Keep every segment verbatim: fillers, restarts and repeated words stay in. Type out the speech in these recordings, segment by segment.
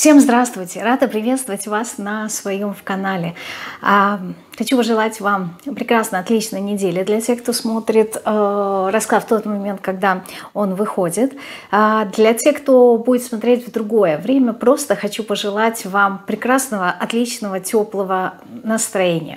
Всем здравствуйте! Рада приветствовать вас на своем канале. Хочу пожелать вам прекрасной, отличной недели. Для тех, кто смотрит э, расклад в тот момент, когда он выходит. А для тех, кто будет смотреть в другое время, просто хочу пожелать вам прекрасного, отличного, теплого настроения.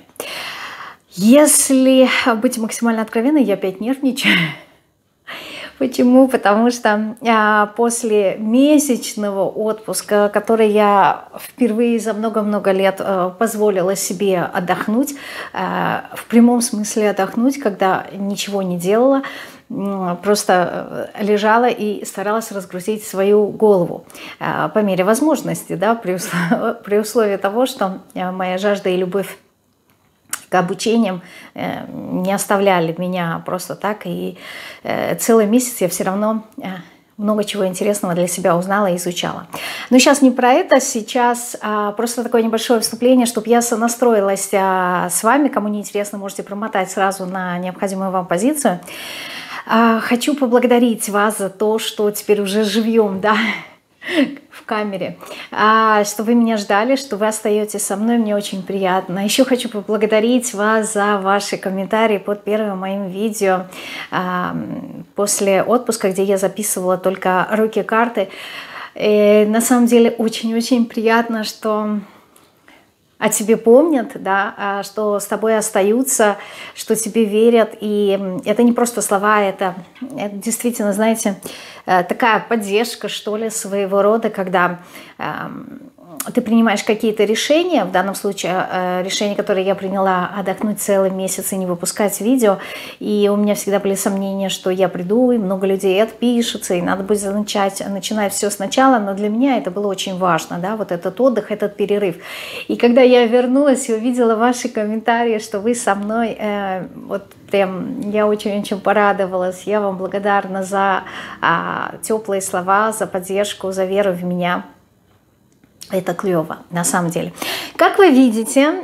Если быть максимально откровенной, я опять нервничаю. Почему? Потому что а, после месячного отпуска, который я впервые за много-много лет а, позволила себе отдохнуть, а, в прямом смысле отдохнуть, когда ничего не делала, просто лежала и старалась разгрузить свою голову а, по мере возможности, да, при, условии, при условии того, что моя жажда и любовь к обучениям не оставляли меня просто так. И целый месяц я все равно много чего интересного для себя узнала и изучала. Но сейчас не про это, сейчас просто такое небольшое вступление, чтобы я сонастроилась с вами. Кому не интересно, можете промотать сразу на необходимую вам позицию. Хочу поблагодарить вас за то, что теперь уже живьем, да, в камере, а, что вы меня ждали, что вы остаетесь со мной, мне очень приятно. Еще хочу поблагодарить вас за ваши комментарии под первым моим видео а, после отпуска, где я записывала только руки-карты. На самом деле очень-очень приятно, что о тебе помнят, да, что с тобой остаются, что тебе верят. И это не просто слова, это, это действительно, знаете, такая поддержка, что ли, своего рода, когда э, ты принимаешь какие-то решения, в данном случае э, решение, которое я приняла, отдохнуть целый месяц и не выпускать видео. И у меня всегда были сомнения, что я приду, и много людей отпишутся, и надо будет начать, начинать все сначала. Но для меня это было очень важно, да, вот этот отдых, этот перерыв. И когда я вернулась и увидела ваши комментарии, что вы со мной, э, вот прям я очень-очень порадовалась. Я вам благодарна за а, теплые слова, за поддержку, за веру в меня. Это клево, на самом деле. Как вы видите,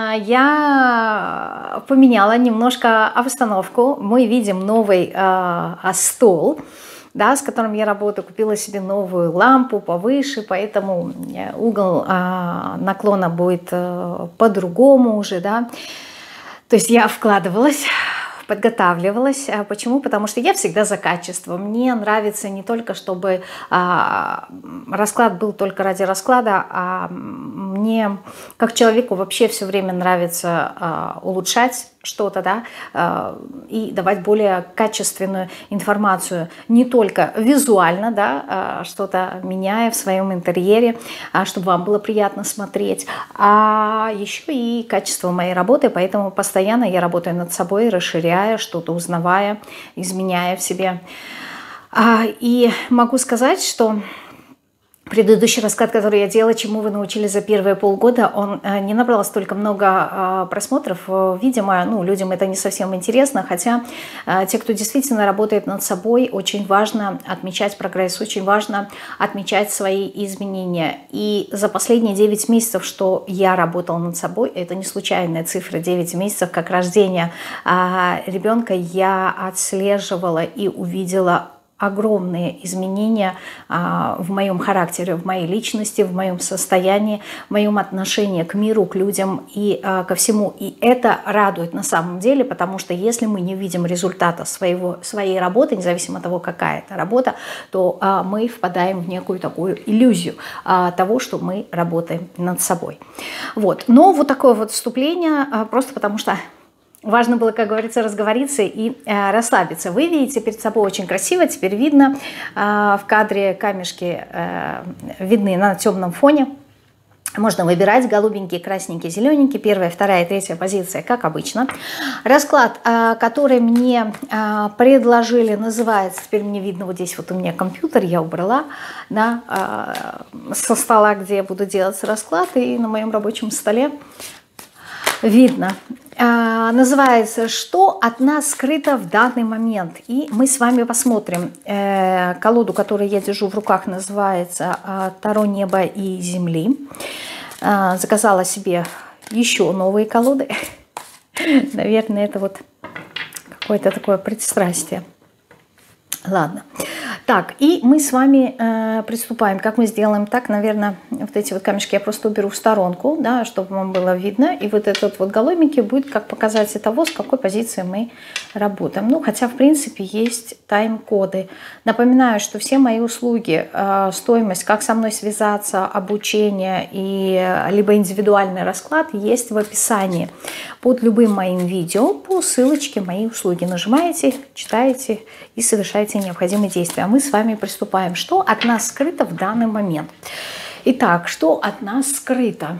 я поменяла немножко обстановку. Мы видим новый стол, да, с которым я работаю. Купила себе новую лампу повыше, поэтому угол наклона будет по-другому уже, да. То есть я вкладывалась, подготавливалась. Почему? Потому что я всегда за качество. Мне нравится не только, чтобы а, расклад был только ради расклада, а мне, как человеку, вообще все время нравится а, улучшать что-то, да, а, и давать более качественную информацию. Не только визуально, да, а, что-то меняя в своем интерьере, а, чтобы вам было приятно смотреть, а еще и качество моей работы. Поэтому постоянно я работаю над собой, расширяя что-то, узнавая, изменяя в себе. А, и могу сказать, что предыдущий расклад, который я делала, чему вы научились за первые полгода, он не набрал столько много просмотров. Видимо, ну, людям это не совсем интересно, хотя те, кто действительно работает над собой, очень важно отмечать прогресс, очень важно отмечать свои изменения. И за последние девять месяцев, что я работала над собой, это не случайная цифра, девять месяцев, как рождение ребенка, я отслеживала и увидела огромные изменения а, в моем характере, в моей личности, в моем состоянии, в моем отношении к миру, к людям и а, ко всему. И это радует на самом деле, потому что если мы не видим результата своего, своей работы, независимо от того, какая это работа, то а, мы впадаем в некую такую иллюзию а, того, что мы работаем над собой. Вот. Но вот такое вот вступление, а, просто потому что важно было, как говорится, разговориться и э, расслабиться. Вы видите перед собой очень красиво, теперь видно э, в кадре камешки э, видны на темном фоне. Можно выбирать голубенький, красненький, зелененький. Первая, вторая, третья позиция, как обычно. Расклад, э, который мне э, предложили, называется, теперь мне видно, вот здесь вот у меня компьютер, я убрала, да, э, со стола, где я буду делать расклад, и на моем рабочем столе видно. А, называется «Что от нас скрыто в данный момент?». И мы с вами посмотрим. Э, колоду, которую я держу в руках, называется «Таро неба и земли». Э, заказала себе еще новые колоды. Наверное, это вот какое-то такое предстрастие. Ладно. Так, и мы с вами э, приступаем. Как мы сделаем так, наверное, вот эти вот камешки я просто уберу в сторонку, да, чтобы вам было видно. И вот этот вот голубенький будет как показатель того, с какой позиции мы работаем. Ну, хотя, в принципе, есть тайм-коды. Напоминаю, что все мои услуги, э, стоимость, как со мной связаться, обучение и э, либо индивидуальный расклад есть в описании. Под любым моим видео по ссылочке мои услуги нажимаете, читаете и совершаете необходимые действия. А мы с вами приступаем. Что от нас скрыто в данный момент? Итак, что от нас скрыто?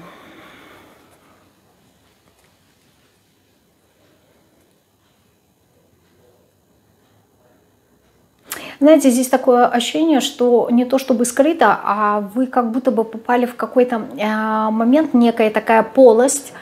Знаете, здесь такое ощущение, что не то чтобы скрыто, а вы как будто бы попали в какой-то момент, некая такая полость,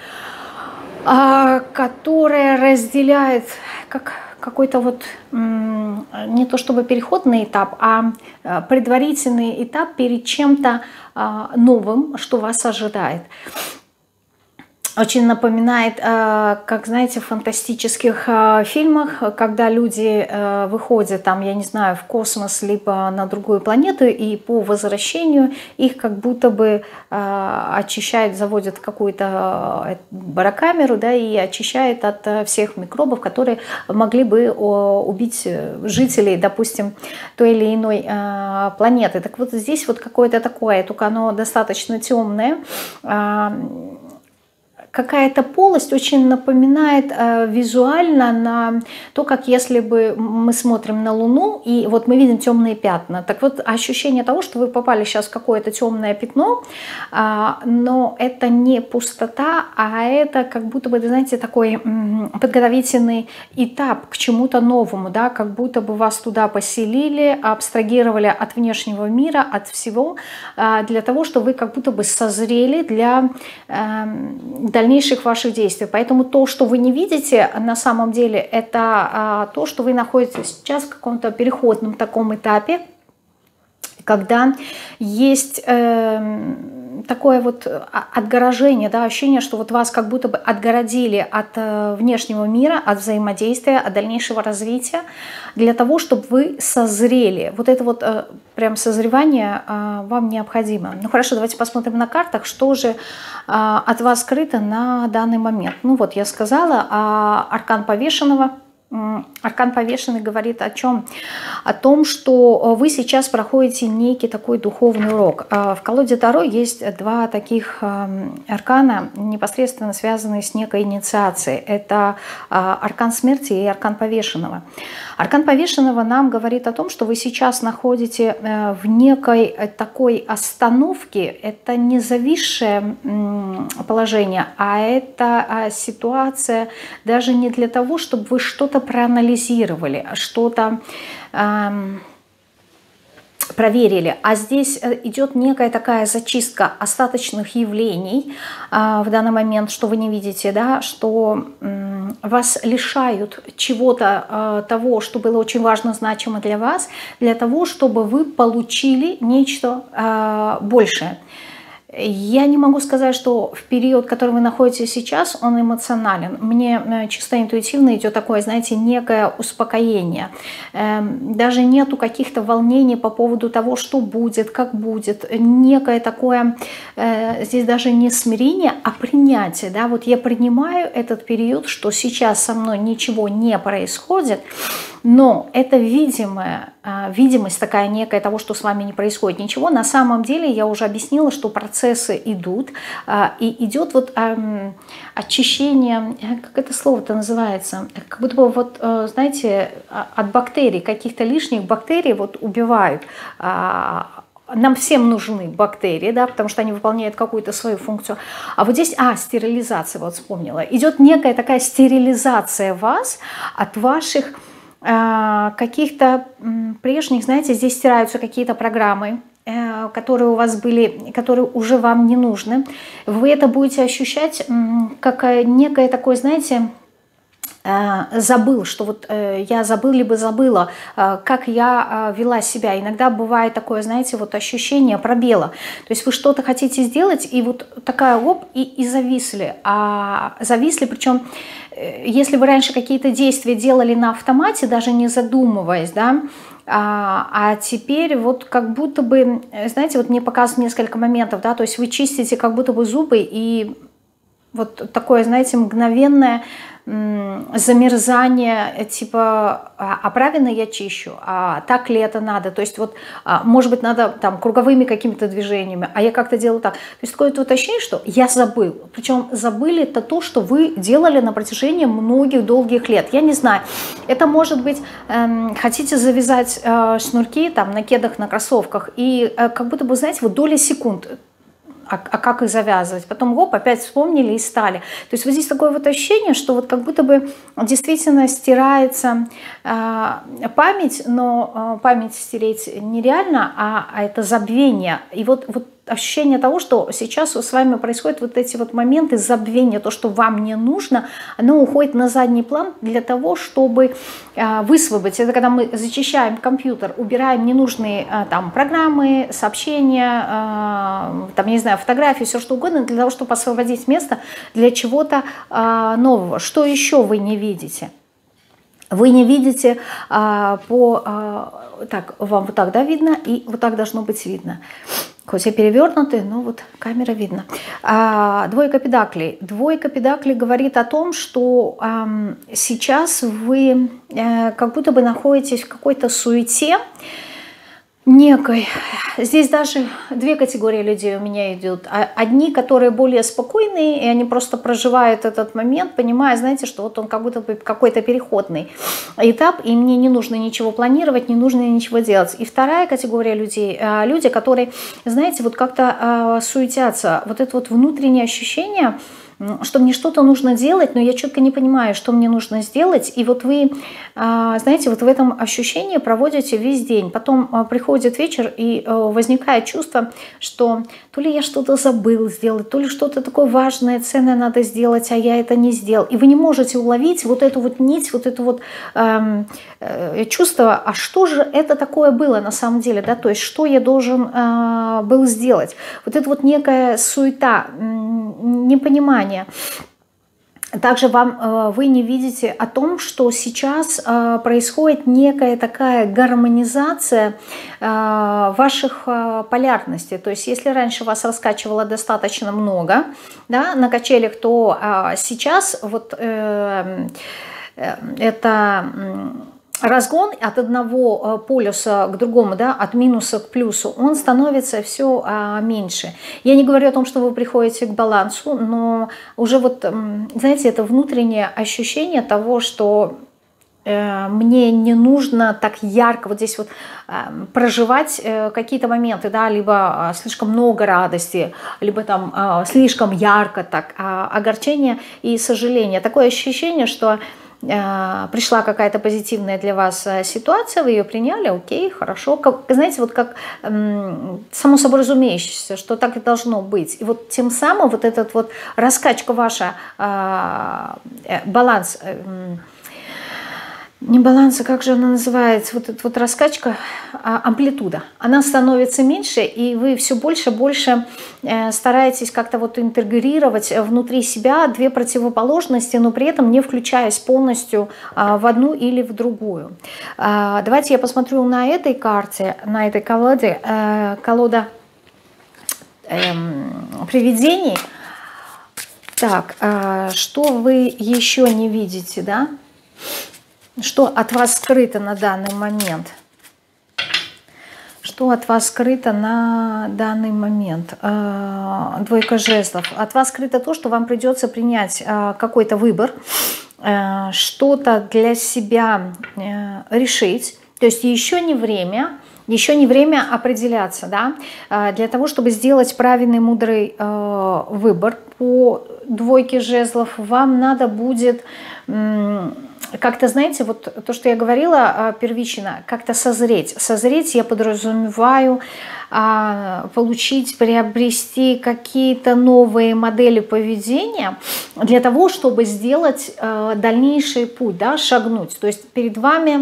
которая разделяет как какой-то вот не то чтобы переходный этап, а предварительный этап перед чем-то новым, что вас ожидает. Очень напоминает, как, знаете, в фантастических фильмах, когда люди выходят, там, я не знаю, в космос, либо на другую планету, и по возвращению их как будто бы очищают, заводят какую-то барокамеру, да, и очищают от всех микробов, которые могли бы убить жителей, допустим, той или иной планеты. Так вот здесь вот какое-то такое, только оно достаточно темное, какая-то полость очень напоминает э, визуально на то, как если бы мы смотрим на Луну, и вот мы видим темные пятна. Так вот, ощущение того, что вы попали сейчас в какое-то темное пятно, э, но это не пустота, а это как будто бы, знаете, такой м, подготовительный этап к чему-то новому, да, как будто бы вас туда поселили, абстрагировали от внешнего мира, от всего, э, для того, чтобы вы как будто бы созрели для э, дальнейших ваших действий. Поэтому то, что вы не видите, на самом деле, это а, то, что вы находитесь сейчас в каком-то переходном таком этапе, когда есть э, такое вот отгорожение, да, ощущение, что вот вас как будто бы отгородили от э, внешнего мира, от взаимодействия, от дальнейшего развития, для того, чтобы вы созрели. Вот это вот э, прям созревание э, вам необходимо. Ну хорошо, давайте посмотрим на картах, что же э, от вас скрыто на данный момент. Ну вот я сказала, э, аркан повешенного. Аркан повешенный говорит о чем? О том, что вы сейчас проходите некий такой духовный урок. В колоде Таро есть два таких аркана, непосредственно связанные с некой инициацией. Это аркан смерти и аркан повешенного. Аркан повешенного нам говорит о том, что вы сейчас находите в некой такой остановке. Это не зависшее положение, а это ситуация даже не для того, чтобы вы что-то проанализировали, что-то эм, проверили. А здесь идет некая такая зачистка остаточных явлений э, в данный момент, что вы не видите, да, что э, вас лишают чего-то э, того, что было очень важно, значимо для вас, для того, чтобы вы получили нечто э, большее. Я не могу сказать, что в период, в котором вы находитесь сейчас, он эмоционален. Мне чисто интуитивно идет такое, знаете, некое успокоение. Даже нету каких-то волнений по поводу того, что будет, как будет. Некое такое, здесь даже не смирение, а принятие. Да? Вот я принимаю этот период, что сейчас со мной ничего не происходит, но это видимая, видимость такая некая того, что с вами не происходит ничего. На самом деле я уже объяснила, что процессы идут, и идет вот очищение, как это слово-то называется, как будто бы вот, знаете, от бактерий, каких-то лишних бактерий вот убивают. Нам всем нужны бактерии, да, потому что они выполняют какую-то свою функцию. А вот здесь, а, стерилизация, вот вспомнила. Идет некая такая стерилизация вас от ваших каких-то прежних, знаете, здесь стираются какие-то программы, которые у вас были, которые уже вам не нужны. Вы это будете ощущать как некое такое, знаете, забыл, что вот я забыл, либо забыла, как я вела себя. Иногда бывает такое, знаете, вот ощущение пробела. То есть вы что-то хотите сделать, и вот такая оп, и, и зависли. А зависли, причем, если вы раньше какие-то действия делали на автомате, даже не задумываясь, да, а, а теперь вот как будто бы, знаете, вот мне показывают несколько моментов, да, то есть вы чистите как будто бы зубы, и вот такое, знаете, мгновенное замерзание, типа, а правильно я чищу, а так ли это надо, то есть вот, может быть, надо там круговыми какими-то движениями, а я как-то делаю так. То есть такое вот ощущение, что я забыл, причем забыли это то, что вы делали на протяжении многих долгих лет. Я не знаю, это может быть, эм, хотите завязать э, шнурки там на кедах, на кроссовках, и э, как будто бы, знаете, вот доля секунд, А, а как их завязывать? Потом, гоп, опять вспомнили и стали. То есть вот здесь такое вот ощущение, что вот как будто бы действительно стирается э, память, но э, память стереть нереально, а, а это забвение. И вот, вот ощущение того, что сейчас с вами происходят вот эти вот моменты забвения, то, что вам не нужно, оно уходит на задний план для того, чтобы э, высвободить. Это когда мы зачищаем компьютер, убираем ненужные э, там программы, сообщения, э, там, я не знаю, фотографии, все что угодно, для того, чтобы освободить место для чего-то э, нового. Что еще вы не видите? Вы не видите э, по... Э, так, вам вот так, да, видно? И вот так должно быть видно. Хоть и перевернутый, но вот камера видно. А, двойка педаклей. Двойка педаклей говорит о том, что а, сейчас вы а, как будто бы находитесь в какой-то суете некой. Здесь даже две категории людей у меня идут. Одни, которые более спокойные, и они просто проживают этот момент, понимая, знаете, что вот он как будто бы какой-то переходный этап, и мне не нужно ничего планировать, не нужно ничего делать. И вторая категория людей, люди, которые, знаете, вот как-то суетятся. Вот это вот внутреннее ощущение, что мне что-то нужно делать, но я четко не понимаю, что мне нужно сделать. И вот вы, знаете, вот в этом ощущении проводите весь день. Потом приходит вечер, и возникает чувство, что то ли я что-то забыл сделать, то ли что-то такое важное, ценное надо сделать, а я это не сделал. И вы не можете уловить вот эту вот нить, вот это вот э, э, чувство, а что же это такое было на самом деле, да, то есть что я должен э, был сделать. Вот это вот некая суета, непонимание. Также вам, вы не видите о том, что сейчас происходит некая такая гармонизация ваших полярностей. То есть если раньше вас раскачивало достаточно много, да, на качелях, то сейчас вот это... разгон от одного полюса к другому, да, от минуса к плюсу, он становится все а, меньше. Я не говорю о том, что вы приходите к балансу, но уже вот, знаете, это внутреннее ощущение того, что э, мне не нужно так ярко вот здесь вот э, проживать э, какие-то моменты, да, либо э, слишком много радости, либо там э, слишком ярко так, э, огорчение и сожаление. Такое ощущение, что пришла какая-то позитивная для вас ситуация, вы ее приняли, окей, хорошо. Как, знаете, вот как эм, само собой разумеющееся, что так и должно быть. И вот тем самым вот этот вот раскачка ваша, э, баланс, э, не баланс, а как же она называется, вот эта вот раскачка, амплитуда, она становится меньше, и вы все больше и больше стараетесь как-то вот интегрировать внутри себя две противоположности, но при этом не включаясь полностью в одну или в другую. Давайте я посмотрю на этой карте, на этой колоде, колода привидений. Так, что вы еще не видите, да? Что от вас скрыто на данный момент? Что от вас скрыто на данный момент? Двойка жезлов. От вас скрыто то, что вам придется принять какой-то выбор, что-то для себя решить. То есть еще не время, еще не время определяться, да, для того, чтобы сделать правильный, мудрый выбор. По двойке жезлов вам надо будет... как-то, знаете, вот то, что я говорила первично, как-то созреть. Созреть я подразумеваю получить, приобрести какие-то новые модели поведения для того, чтобы сделать дальнейший путь, да, шагнуть. То есть перед вами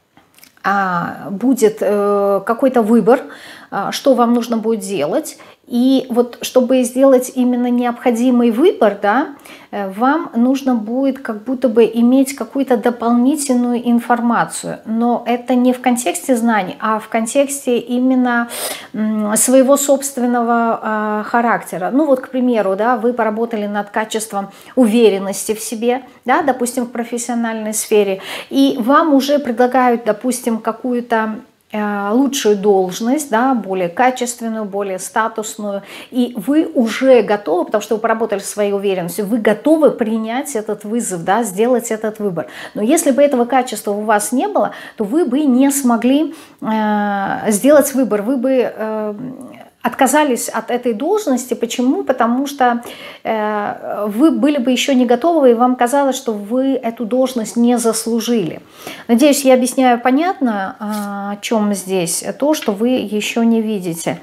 будет какой-то выбор, что вам нужно будет делать. И вот чтобы сделать именно необходимый выбор, да, вам нужно будет как будто бы иметь какую-то дополнительную информацию. Но это не в контексте знаний, а в контексте именно своего собственного характера. Ну вот, к примеру, да, вы поработали над качеством уверенности в себе, да, допустим, в профессиональной сфере, и вам уже предлагают, допустим, какую-то лучшую должность, да, более качественную, более статусную, и вы уже готовы, потому что вы поработали своей уверенностью, вы готовы принять этот вызов, да, сделать этот выбор. Но если бы этого качества у вас не было, то вы бы не смогли э, сделать выбор, вы бы э, отказались от этой должности. Почему? Потому что э, вы были бы еще не готовы, и вам казалось, что вы эту должность не заслужили. Надеюсь, я объясняю понятно, о чем здесь, то, что вы еще не видите.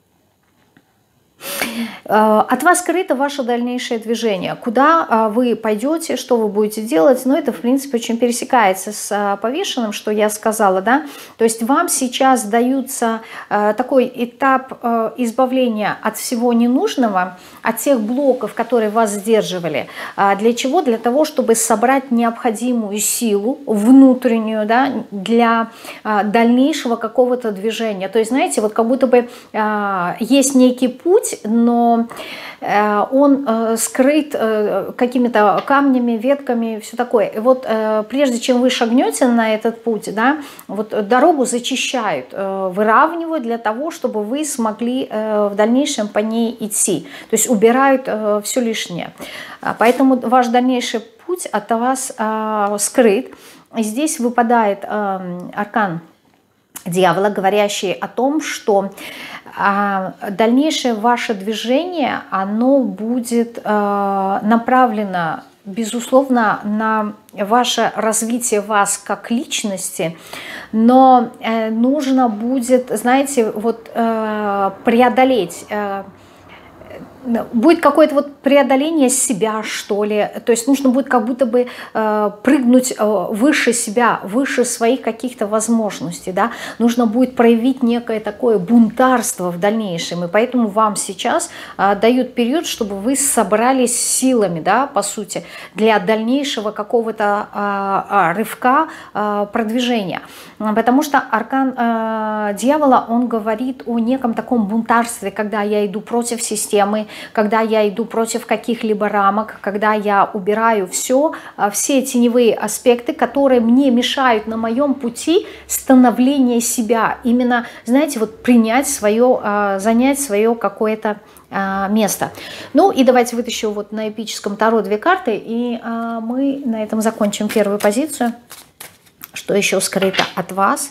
От вас скрыто ваше дальнейшее движение. Куда вы пойдете, что вы будете делать, но это, в принципе, очень пересекается с повешенным, что я сказала, да. То есть вам сейчас даются такой этап избавления от всего ненужного, от тех блоков, которые вас сдерживали. Для чего? Для того, чтобы собрать необходимую силу внутреннюю, да, для дальнейшего какого-то движения. То есть, знаете, вот как будто бы есть некий путь, но он скрыт какими-то камнями, ветками, все такое. И вот прежде чем вы шагнете на этот путь, да, вот дорогу зачищают, выравнивают для того, чтобы вы смогли в дальнейшем по ней идти. То есть убирают все лишнее. Поэтому ваш дальнейший путь от вас скрыт. И здесь выпадает аркан дьявола, говорящий о том, что а дальнейшее ваше движение, оно будет э, направлено, безусловно, на ваше развитие вас как личности, но э, нужно будет, знаете, вот э, преодолеть, э, будет какое-то вот преодоление себя, что ли, то есть нужно будет как будто бы э, прыгнуть э, выше себя, выше своих каких-то возможностей, да, нужно будет проявить некое такое бунтарство в дальнейшем, и поэтому вам сейчас э, дают период, чтобы вы собрались силами, да, по сути, для дальнейшего какого-то э, рывка, э, продвижения, потому что аркан э, дьявола, он говорит о неком таком бунтарстве, когда я иду против системы, когда я иду против каких-либо рамок, когда я убираю все, все теневые аспекты, которые мне мешают на моем пути становления себя. Именно, знаете, вот принять свое, занять свое какое-то место. Ну и давайте вытащу вот на эпическом Таро две карты, и мы на этом закончим первую позицию. Что еще скрыто от вас?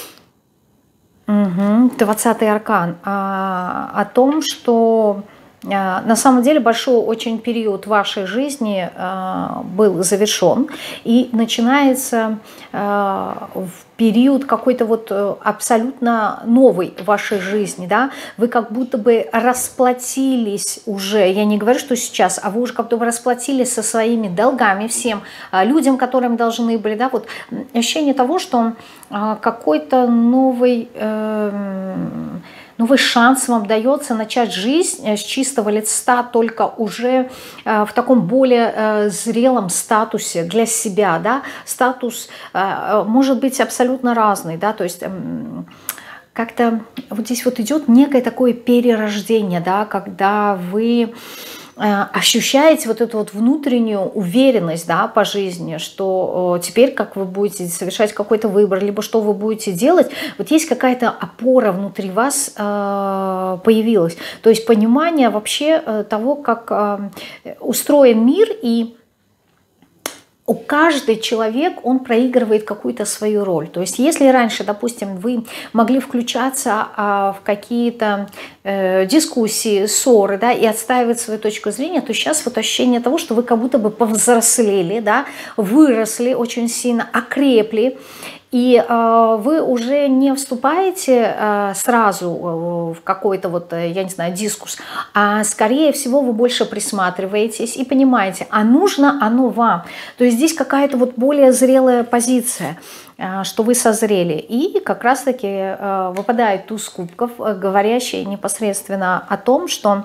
Угу. двадцатый аркан. А, о том, что на самом деле большой очень период вашей жизни э, был завершен, и начинается э, период какой-то вот абсолютно новый в вашей жизни, да, вы как будто бы расплатились уже, я не говорю, что сейчас, а вы уже как будто бы расплатились со своими долгами всем людям, которым должны были, да, вот ощущение того, что э, какой-то новый... Э, Новый шанс вам дается начать жизнь с чистого листа, только уже э, в таком более э, зрелом статусе для себя, да, статус э, может быть абсолютно разный, да, то есть э, как-то вот здесь вот идет некое такое перерождение, да, когда вы ощущаете вот эту вот внутреннюю уверенность, да, по жизни, что теперь, как вы будете совершать какой-то выбор, либо что вы будете делать, вот есть какая-то опора внутри вас э, появилась. То есть понимание вообще э, того, как э, устроен мир, и у каждый человек, он проигрывает какую-то свою роль. То есть если раньше, допустим, вы могли включаться а, в какие-то э, дискуссии, ссоры, да, и отстаивать свою точку зрения, то сейчас вот ощущение того, что вы как будто бы повзрослели, да, выросли очень сильно, окрепли, и э, вы уже не вступаете э, сразу в какой-то вот, я не знаю, дискурс, а скорее всего вы больше присматриваетесь и понимаете, а нужно оно вам. То есть здесь какая-то вот более зрелая позиция. что вы созрели. И как раз-таки выпадает туз кубков, говорящий непосредственно о том, что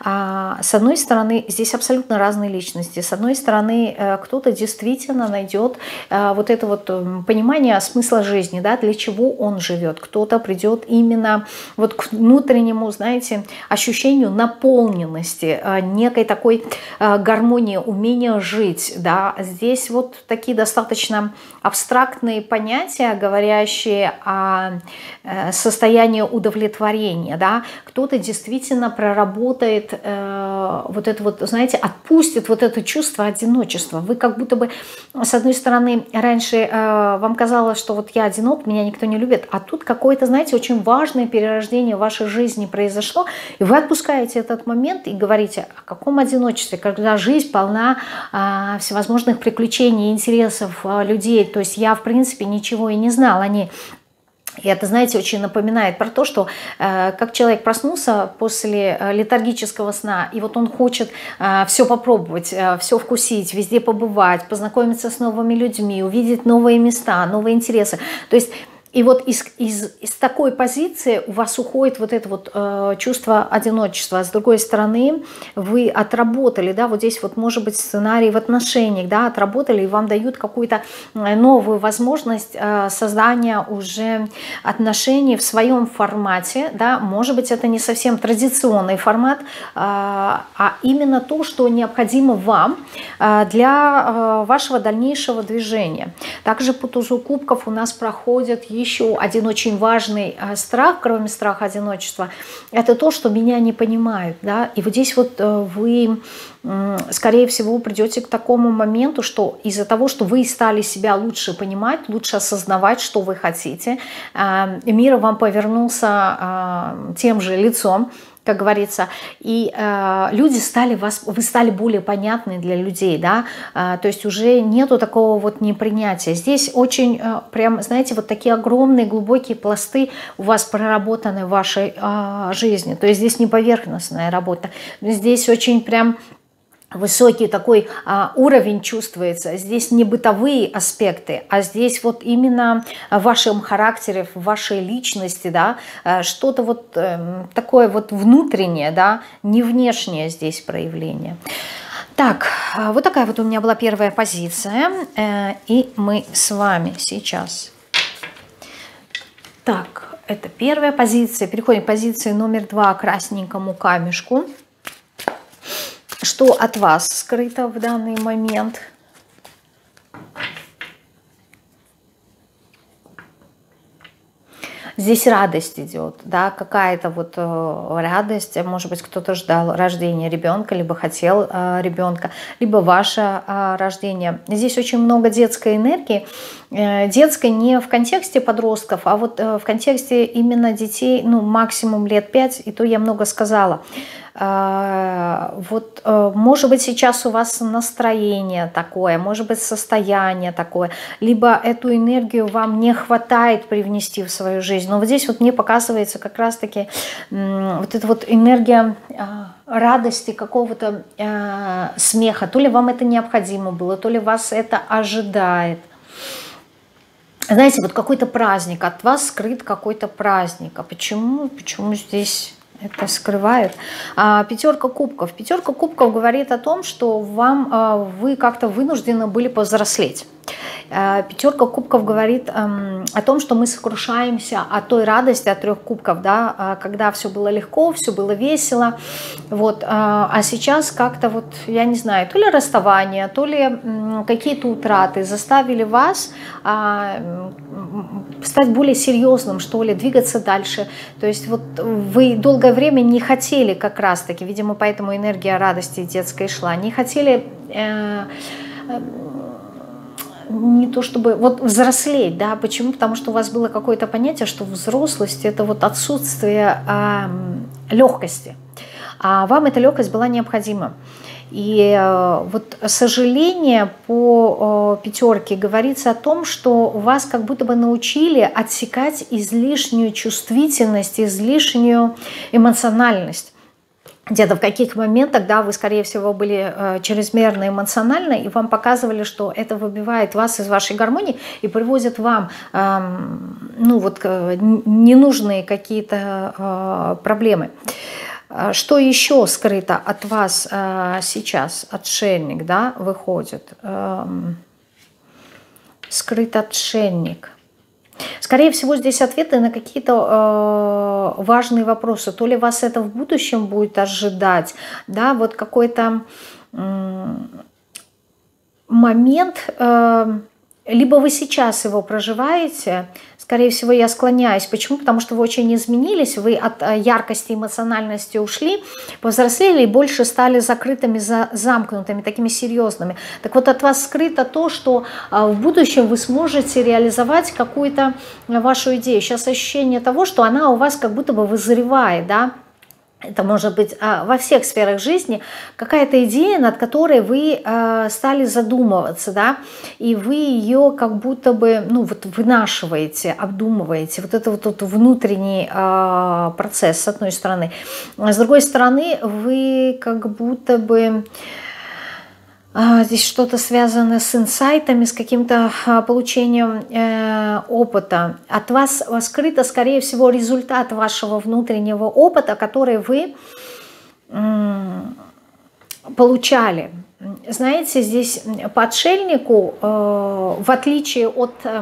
с одной стороны здесь абсолютно разные личности. С одной стороны кто-то действительно найдет вот это вот понимание смысла жизни, да, для чего он живет. Кто-то придет именно вот к внутреннему, знаете, ощущению наполненности, некой такой гармонии, умения жить, да. Здесь вот такие достаточно абстрактные понятия, говорящие о состоянии удовлетворения, да. Кто-то действительно проработает э, вот это вот, знаете, отпустит вот это чувство одиночества. Вы как будто бы, с одной стороны, раньше э, вам казалось, что вот я одинок, меня никто не любит, а тут какое-то, знаете, очень важное перерождение в вашей жизни произошло, и вы отпускаете этот момент и говорите, о каком одиночестве, когда жизнь полна э, всевозможных приключений, интересов э, людей, то есть я, в принципе, ничего и не знала, они... И это, знаете, очень напоминает про то, что э, как человек проснулся после э, летаргического сна, и вот он хочет э, все попробовать, э, все вкусить, везде побывать, познакомиться с новыми людьми, увидеть новые места, новые интересы. То есть... И вот из, из, из такой позиции у вас уходит вот это вот э, чувство одиночества. С другой стороны, вы отработали, да, вот здесь вот может быть сценарий в отношениях, да, отработали, и вам дают какую-то новую возможность э, создания уже отношений в своем формате, да, может быть это не совсем традиционный формат, э, а именно то, что необходимо вам э, для э, вашего дальнейшего движения. Также по тузу кубков у нас проходит еще еще один очень важный страх, кроме страха одиночества, это то, что меня не понимают. Да? И вот здесь вот вы, скорее всего, придете к такому моменту, что из-за того, что вы стали себя лучше понимать, лучше осознавать, что вы хотите, мир вам повернулся тем же лицом, как говорится, и э, люди стали вас, вы стали более понятны для людей, да, э, то есть уже нету такого вот непринятия. Здесь очень, э, прям, знаете, вот такие огромные глубокие пласты у вас проработаны в вашей э, жизни, то есть здесь не поверхностная работа, здесь очень прям высокий такой а, уровень чувствуется. Здесь не бытовые аспекты, а здесь вот именно в вашем характере, в вашей личности, да, что-то вот э, такое вот внутреннее, да, не внешнее здесь проявление. Так, вот такая вот у меня была первая позиция, э, и мы с вами сейчас... Так, это первая позиция. Переходим к позиции номер два, красненькому камешку. Что от вас скрыто в данный момент? Здесь радость идет, да, какая-то вот э, радость, может быть, кто-то ждал рождения ребенка, либо хотел э, ребенка, либо ваше э, рождение. Здесь очень много детской энергии, э, детской не в контексте подростков, а вот э, в контексте именно детей, ну, максимум лет пять, и то я много сказала. Вот, может быть, сейчас у вас настроение такое, может быть, состояние такое, либо эту энергию вам не хватает привнести в свою жизнь. Но вот здесь вот мне показывается как раз-таки вот эта вот энергия радости, какого-то смеха. То ли вам это необходимо было, то ли вас это ожидает. Знаете, вот какой-то праздник, от вас скрыт какой-то праздник. А почему, почему здесь... это скрывает? А, пятерка кубков. Пятерка кубков говорит о том, что вам, а, вы как-то вынуждены были повзрослеть. А, пятерка кубков говорит а, о том, что мы сокрушаемся от той радости, от трех кубков, да, а, когда все было легко, все было весело. Вот, а, а сейчас как-то вот, я не знаю, то ли расставание, то ли какие-то утраты заставили вас а, стать более серьезным, что ли, двигаться дальше. То есть вот вы долгое время не хотели как раз-таки, видимо, поэтому энергия радости детской шла, не хотели... Э, э, не то чтобы вот взрослеть, да, почему? Потому что у вас было какое-то понятие, что взрослость это вот отсутствие э, легкости, а вам эта легкость была необходима. И э, вот сожаление по э, пятерке говорится о том, что вас как будто бы научили отсекать излишнюю чувствительность, излишнюю эмоциональность. где-то в каких моментах, да, вы, скорее всего, были э, чрезмерно эмоциональны, и вам показывали, что это выбивает вас из вашей гармонии и приводит вам, э, ну, вот, э, ненужные какие-то э, проблемы. Что еще скрыто от вас э, сейчас? Отшельник, да, выходит. Э, скрыт отшельник. Скорее всего, здесь ответы на какие-то э, важные вопросы. То ли вас это в будущем будет ожидать, да, вот какой-то э, момент, э, либо вы сейчас его проживаете, скорее всего, я склоняюсь. Почему? Потому что вы очень изменились, вы от яркости, эмоциональности ушли, повзрослели и больше стали закрытыми, замкнутыми, такими серьезными. Так вот, от вас скрыто то, что в будущем вы сможете реализовать какую-то вашу идею. Сейчас ощущение того, что она у вас как будто бы вызревает, да. Это может быть во всех сферах жизни какая-то идея, над которой вы стали задумываться, да, и вы ее как будто бы, ну, вот вынашиваете, обдумываете. Вот это вот, вот внутренний процесс, с одной стороны. А с другой стороны, вы как будто бы... Здесь что-то связано с инсайтами, с каким-то получением э, опыта. От вас скрыто, скорее всего, результат вашего внутреннего опыта, который вы э, получали. Знаете, здесь по отшельнику, э, в отличие от... Э,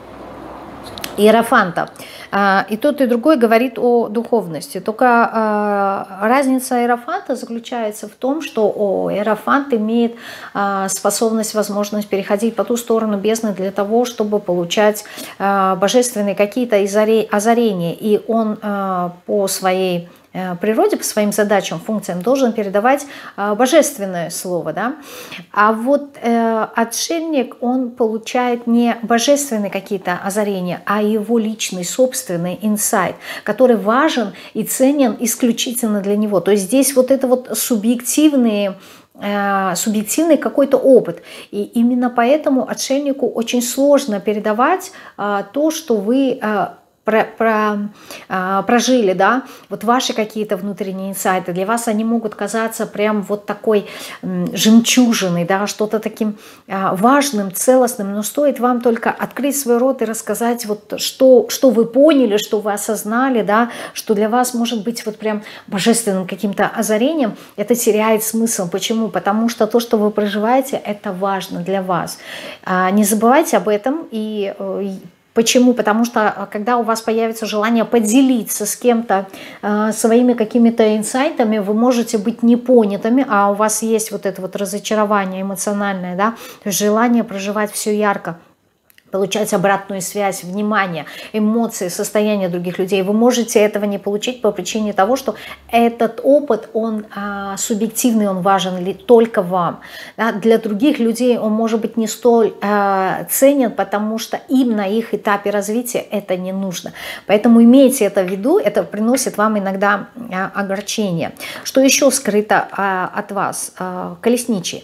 Иерофанта. И тот, и другой говорит о духовности. Только разница Иерофанта заключается в том, что Иерофант имеет способность, возможность переходить по ту сторону бездны для того, чтобы получать божественные какие-то озарения. И он по своей природе, по своим задачам, функциям должен передавать э, божественное слово, да? А вот э, отшельник, он получает не божественные какие-то озарения, а его личный, собственный инсайт, который важен и ценен исключительно для него. То есть здесь вот это вот субъективные субъективный какой-то опыт. И именно поэтому отшельнику очень сложно передавать а, то, что вы а, про, про, а, прожили, да, вот ваши какие-то внутренние инсайты. Для вас они могут казаться прям вот такой м, жемчужиной, да, что-то таким а, важным, целостным, но стоит вам только открыть свой рот и рассказать, вот что, что вы поняли, что вы осознали, да, что для вас может быть вот прям божественным каким-то озарением, это теряет смысл. Почему? Потому что то, что вы проживаете, это важно для вас. А, не забывайте об этом. И почему? Потому что когда у вас появится желание поделиться с кем-то э, своими какими-то инсайтами, вы можете быть непонятыми, а у вас есть вот это вот разочарование эмоциональное, да, то есть желание проживать все ярко, получать обратную связь, внимание, эмоции, состояние других людей. Вы можете этого не получить по причине того, что этот опыт, он а, субъективный, он важен ли только вам. Да? Для других людей он может быть не столь а, ценен, потому что им на их этапе развития это не нужно. Поэтому имейте это в виду, это приносит вам иногда а, огорчение. Что еще скрыто а, от вас? А, колесничий.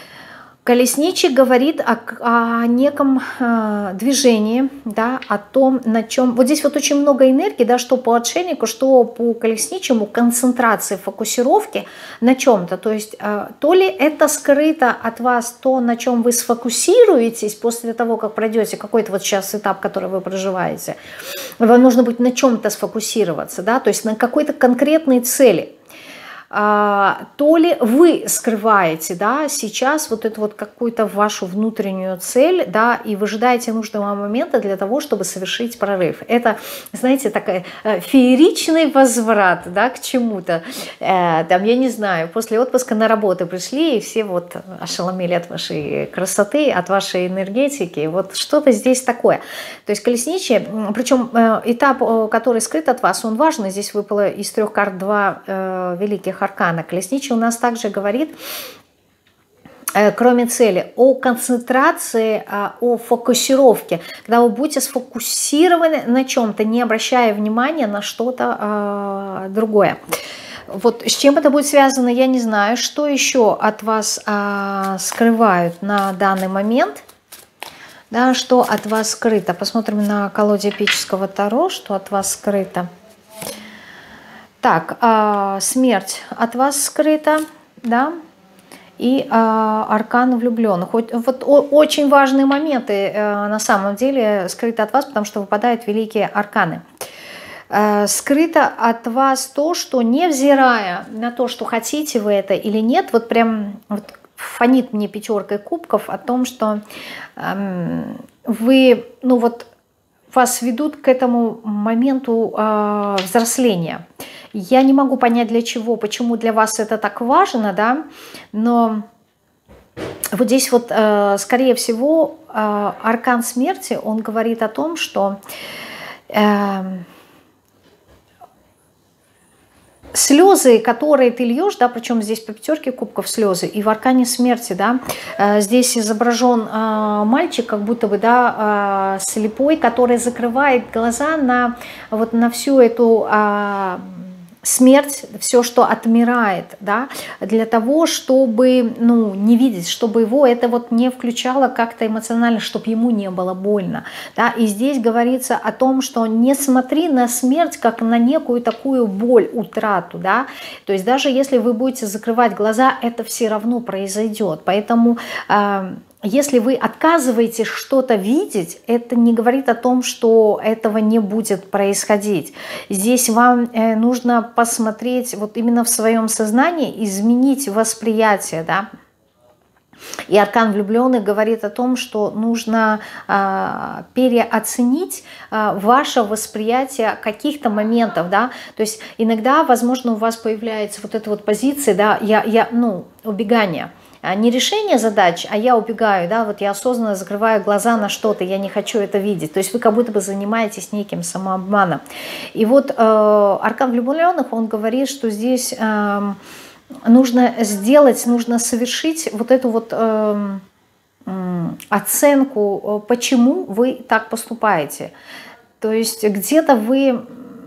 Колесничий говорит о, о неком э, движении, да, о том, на чем... Вот здесь вот очень много энергии, да, что по отшельнику, что по колесничему, концентрации, фокусировки на чем-то. То есть э, то ли это скрыто от вас то, на чем вы сфокусируетесь после того, как пройдете какой-то вот сейчас этап, который вы проживаете. Вам нужно будет на чем-то сфокусироваться, да, то есть на какой-то конкретной цели. А, то ли вы скрываете, да, сейчас вот эту вот какую-то вашу внутреннюю цель, да, и выжидаете нужного момента для того, чтобы совершить прорыв. Это, знаете, такой э, фееричный возврат, да, к чему-то. Э, там, я не знаю, после отпуска на работу пришли, и все вот ошеломели от вашей красоты, от вашей энергетики. Вот что-то здесь такое. То есть колесничий, причем э, этап, который скрыт от вас, он важный. Здесь выпало из трех карт два э, великих аркана. Колесничий у нас также говорит, кроме цели, о концентрации, о фокусировке. Когда вы будете сфокусированы на чем-то, не обращая внимания на что-то другое. Вот с чем это будет связано, я не знаю. Что еще от вас скрывают на данный момент? Да, что от вас скрыто? Посмотрим на колоде эпического Таро, что от вас скрыто. Так, а, смерть от вас скрыта, да, и а, аркан влюбленных. Вот, вот о, очень важные моменты а, на самом деле скрыты от вас, потому что выпадают великие арканы. А, скрыто от вас то, что невзирая на то, что хотите вы это или нет, вот прям вот фонит мне пятеркой кубков о том, что эм, вы, ну вот, вас ведут к этому моменту э, взросления. Я не могу понять для чего, почему для вас это так важно, да, но вот здесь вот, э, скорее всего, э, аркан смерти, он говорит о том, что э, слезы, которые ты льешь, да, причем здесь по пятерке кубков слезы, и в аркане смерти, да, э, здесь изображен э, мальчик, как будто бы, да, э, слепой, который закрывает глаза на вот на всю эту э, смерть, все, что отмирает, да, для того, чтобы, ну, не видеть, чтобы его это вот не включало как-то эмоционально, чтобы ему не было больно, да, и здесь говорится о том, что не смотри на смерть как на некую такую боль, утрату, да, то есть даже если вы будете закрывать глаза, это все равно произойдет, поэтому э, если вы отказываетесь что-то видеть, это не говорит о том, что этого не будет происходить. Здесь вам э, нужно посмотреть вот именно в своем сознании, изменить восприятие, да. И аркан влюбленных говорит о том, что нужно э, переоценить э, ваше восприятие каких-то моментов, да. То есть иногда, возможно, у вас появляется вот эта вот позиция, да, я, я, ну, убегание. Не решение задач, а я убегаю, да, вот я осознанно закрываю глаза на что-то, я не хочу это видеть. То есть вы как будто бы занимаетесь неким самообманом. И вот э, аркан влюбленных, он говорит, что здесь э, нужно сделать, нужно совершить вот эту вот э, э, оценку, почему вы так поступаете. То есть где-то вы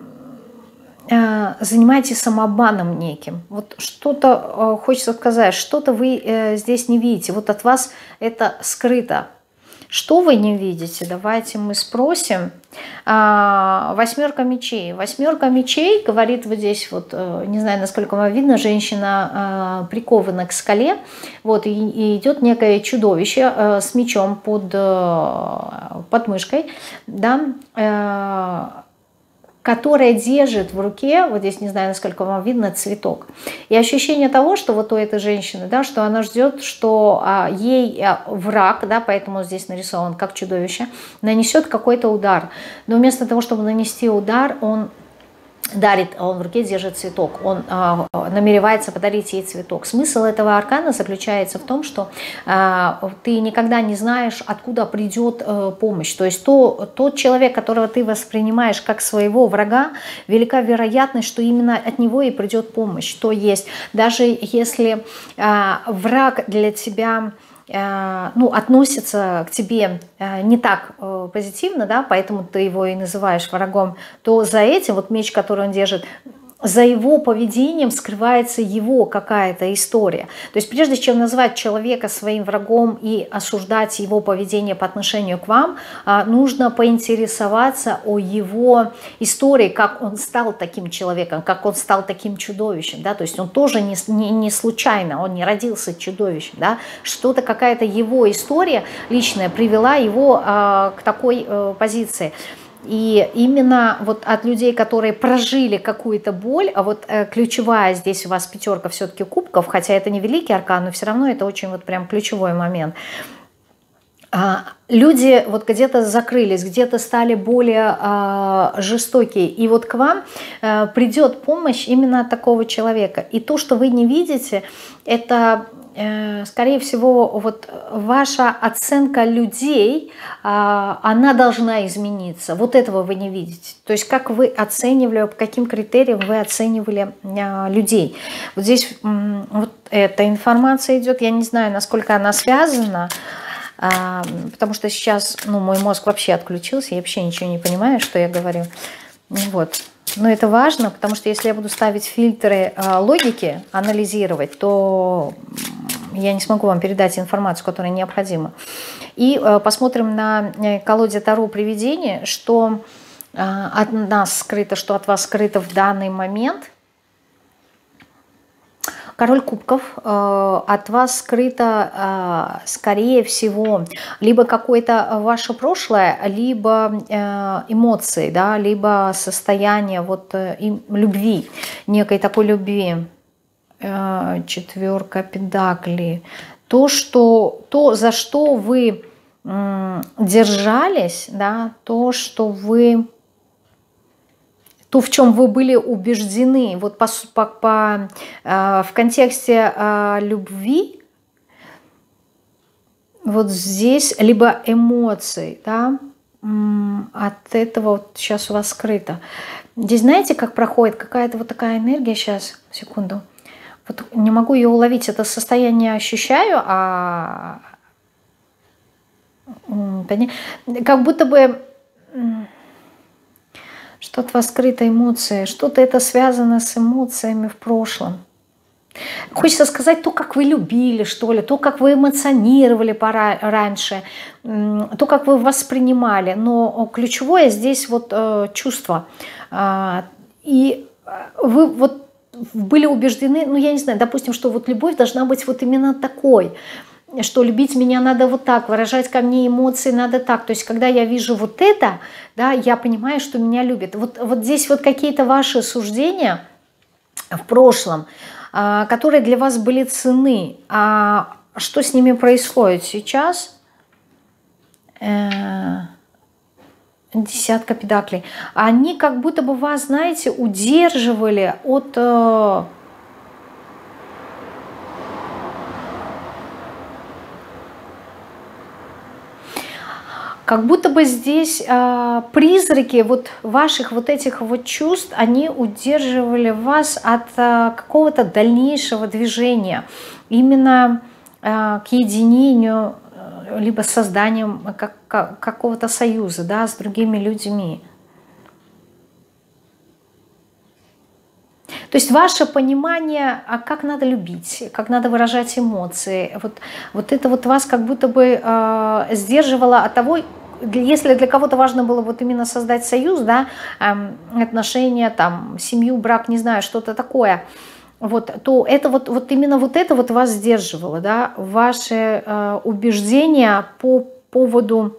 занимаетесь самообманом неким. Вот что-то, хочется сказать, что-то вы здесь не видите. Вот от вас это скрыто. Что вы не видите? Давайте мы спросим. Восьмерка мечей. Восьмерка мечей говорит вот здесь вот, не знаю, насколько вам видно, женщина прикована к скале. Вот, и, и идет некое чудовище с мечом под, под мышкой, да, которая держит в руке, вот здесь не знаю, насколько вам видно, цветок. И ощущение того, что вот у этой женщины, да, что она ждет, что а, ей а, враг, да, поэтому здесь нарисован как чудовище, нанесет какой-то удар. Но вместо того, чтобы нанести удар, он дарит, он в руке держит цветок, он а, намеревается подарить ей цветок. Смысл этого аркана заключается в том, что а, ты никогда не знаешь, откуда придет а, помощь. То есть то, тот человек, которого ты воспринимаешь как своего врага, велика вероятность, что именно от него и придет помощь. То есть даже если а, враг для тебя, ну, относится к тебе не так позитивно, да, поэтому ты его и называешь врагом, то за этим, вот меч, который он держит, за его поведением скрывается его какая-то история. То есть прежде чем назвать человека своим врагом и осуждать его поведение по отношению к вам, нужно поинтересоваться о его истории, как он стал таким человеком, как он стал таким чудовищем. Да? То есть он тоже не, не, не случайно, он не родился чудовищем. Да? Что-то, какая-то его история личная привела его а, к такой а, позиции. И именно вот от людей, которые прожили какую-то боль, а вот э, ключевая здесь у вас пятерка все-таки кубков, хотя это не великий аркан, но все равно это очень вот прям ключевой момент. А, люди вот где-то закрылись, где-то стали более а, жестокие, и вот к вам а, придет помощь именно от такого человека. И то, что вы не видите, это... скорее всего, вот ваша оценка людей, она должна измениться. Вот этого вы не видите. То есть как вы оценивали, по каким критериям вы оценивали людей. Вот здесь вот эта информация идет, я не знаю, насколько она связана, потому что сейчас, ну, мой мозг вообще отключился, я вообще ничего не понимаю, что я говорю. Вот. Но это важно, потому что если я буду ставить фильтры логики, анализировать, то я не смогу вам передать информацию, которая необходима. И э, посмотрим на колоде Таро привидения, что э, от нас скрыто, что от вас скрыто в данный момент. Король кубков, э, от вас скрыто, э, скорее всего, либо какое-то ваше прошлое, либо э, эмоции, да, либо состояние вот, э, любви, некой такой любви. Э, четверка пентаклей. То, что, то, за что вы э, держались, да, то, что вы... То, в чем вы были убеждены, вот по, по, по, э, в контексте э, любви, вот здесь, либо эмоций, да, от этого вот сейчас у вас скрыто. Здесь знаете, как проходит какая-то вот такая энергия, сейчас, секунду, вот не могу ее уловить, это состояние ощущаю, а как будто бы... Что-то вас скрыто эмоции, что-то это связано с эмоциями в прошлом. Хочется сказать то, как вы любили, что ли, то, как вы эмоционировали пора, раньше, то, как вы воспринимали. Но ключевое здесь вот э, чувство. Э, и вы вот были убеждены, ну я не знаю, допустим, что вот любовь должна быть вот именно такой, что любить меня надо вот так, выражать ко мне эмоции надо так. То есть, когда я вижу вот это, да, я понимаю, что меня любят. Вот, вот здесь вот какие-то ваши суждения в прошлом, а, которые для вас были ценны. А что с ними происходит сейчас? Э-э- десятка пентаклей. Они как будто бы вас, знаете, удерживали от... Э- Как будто бы здесь э, призраки вот ваших вот этих вот чувств, они удерживали вас от э, какого-то дальнейшего движения, именно э, к единению, э, либо созданием как, как, какого-то союза, да, с другими людьми. То есть ваше понимание, а как надо любить, как надо выражать эмоции, вот, вот это вот вас как будто бы э, сдерживало от того, если для кого-то важно было вот именно создать союз, да, э, отношения, там, семью, брак, не знаю, что-то такое, вот, то это вот, вот именно вот это вот вас сдерживало, да, ваши э, убеждения по поводу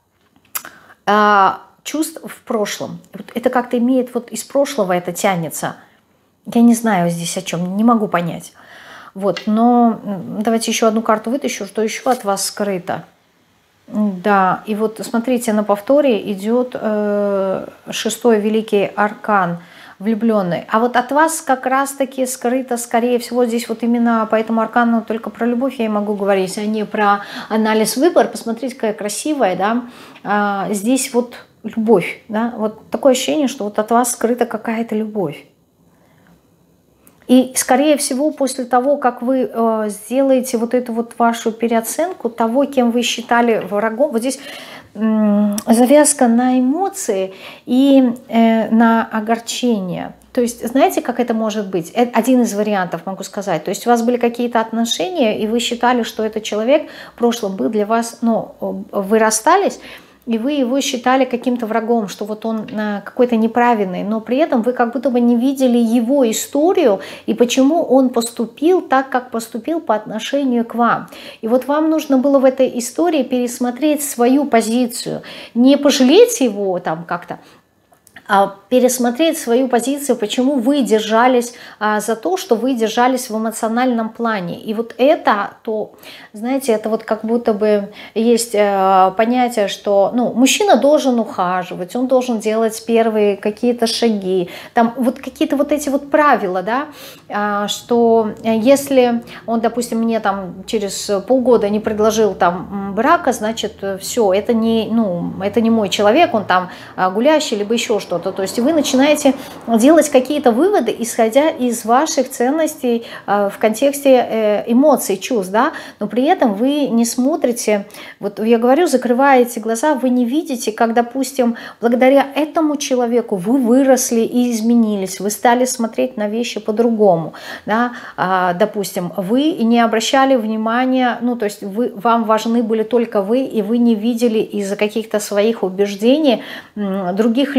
э, чувств в прошлом. Вот это как-то имеет, вот из прошлого это тянется. Я не знаю здесь о чем, не могу понять. Вот, но давайте еще одну карту вытащу, что еще от вас скрыто. Да, и вот смотрите, на повторе идет э, шестой великий аркан, влюбленный. А вот от вас как раз-таки скрыто, скорее всего, здесь вот именно по этому аркану только про любовь я и могу говорить, а не про анализ выбор. Посмотрите, какая красивая, да. А, здесь вот любовь, да. Вот такое ощущение, что вот от вас скрыта какая-то любовь. И, скорее всего, после того, как вы э, сделаете вот эту вот вашу переоценку того, кем вы считали врагом, вот здесь э, завязка на эмоции и э, на огорчение. То есть, знаете, как это может быть? Это один из вариантов, могу сказать. То есть у вас были какие-то отношения, и вы считали, что этот человек в прошлом был для вас, ну, вы расстались, и вы его считали каким-то врагом, что вот он какой-то неправильный, но при этом вы как будто бы не видели его историю и почему он поступил так, как поступил по отношению к вам. И вот вам нужно было в этой истории пересмотреть свою позицию, не пожалеть его там как-то, а пересмотреть свою позицию, почему вы держались а, за то, что вы держались в эмоциональном плане. И вот это, то, знаете, это вот как будто бы есть э, понятие, что ну, мужчина должен ухаживать, он должен делать первые какие-то шаги, там вот какие-то вот эти вот правила, да, а, что если он, допустим, мне там через полгода не предложил там брака, значит, все, это не, ну, это не мой человек, он там гулящий, либо еще что-то. То есть вы начинаете делать какие-то выводы, исходя из ваших ценностей в контексте эмоций, чувств, да, но при этом вы не смотрите, вот я говорю, закрываете глаза, вы не видите, как, допустим, благодаря этому человеку вы выросли и изменились, вы стали смотреть на вещи по-другому, да, допустим, вы не обращали внимания, ну, то есть вы, вам важны были только вы, и вы не видели из-за каких-то своих убеждений других людей,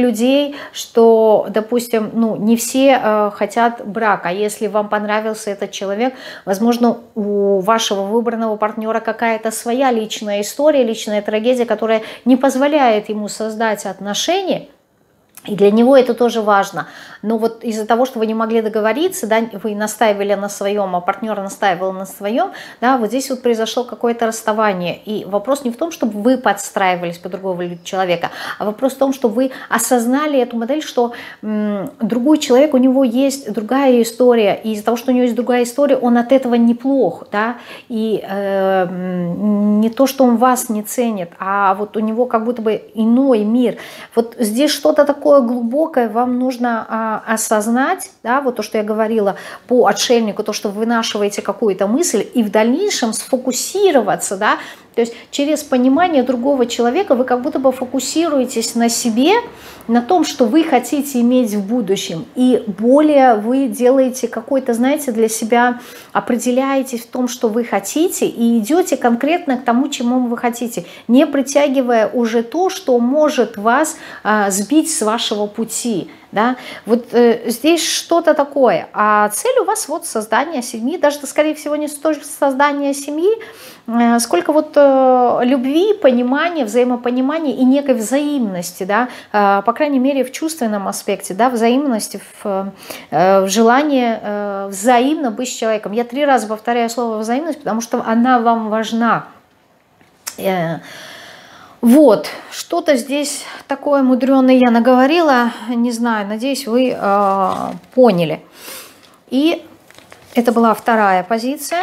людей, что, допустим, ну, не все э, хотят брака. Если вам понравился этот человек, возможно, у вашего выбранного партнера какая-то своя личная история, личная трагедия, которая не позволяет ему создать отношения. И для него это тоже важно. Но вот из-за того, что вы не могли договориться, да, вы настаивали на своем, а партнер настаивал на своем, да, вот здесь вот произошло какое-то расставание. И вопрос не в том, чтобы вы подстраивались под другого человека, а вопрос в том, что вы осознали эту модель, что м, другой человек, у него есть другая история, и из-за того, что у него есть другая история, он от этого неплох, да, и э, не то, что он вас не ценит, а вот у него как будто бы иной мир. Вот здесь что-то такое глубокое вам нужно а, осознать, да, вот то, что я говорила по отшельнику, то, что вы вынашиваете какую-то мысль, и в дальнейшем сфокусироваться, да, то есть через понимание другого человека вы как будто бы фокусируетесь на себе, на том, что вы хотите иметь в будущем, и более вы делаете какой-то, знаете, для себя, определяетесь в том, что вы хотите, и идете конкретно к тому, чему вы хотите, не притягивая уже то, что может вас а, сбить с вашего пути. Да? Вот э, здесь что-то такое, а цель у вас вот создание семьи, даже, скорее всего, не столько создание семьи, э, сколько вот э, любви, понимания, взаимопонимания и некой взаимности, да? э, по крайней мере, в чувственном аспекте, да? Взаимности, в, э, в желании э, взаимно быть с человеком. Я три раза повторяю слово взаимность, потому что она вам важна. Э, Вот, что-то здесь такое мудреное я наговорила, не знаю, надеюсь, вы э, поняли. И это была вторая позиция.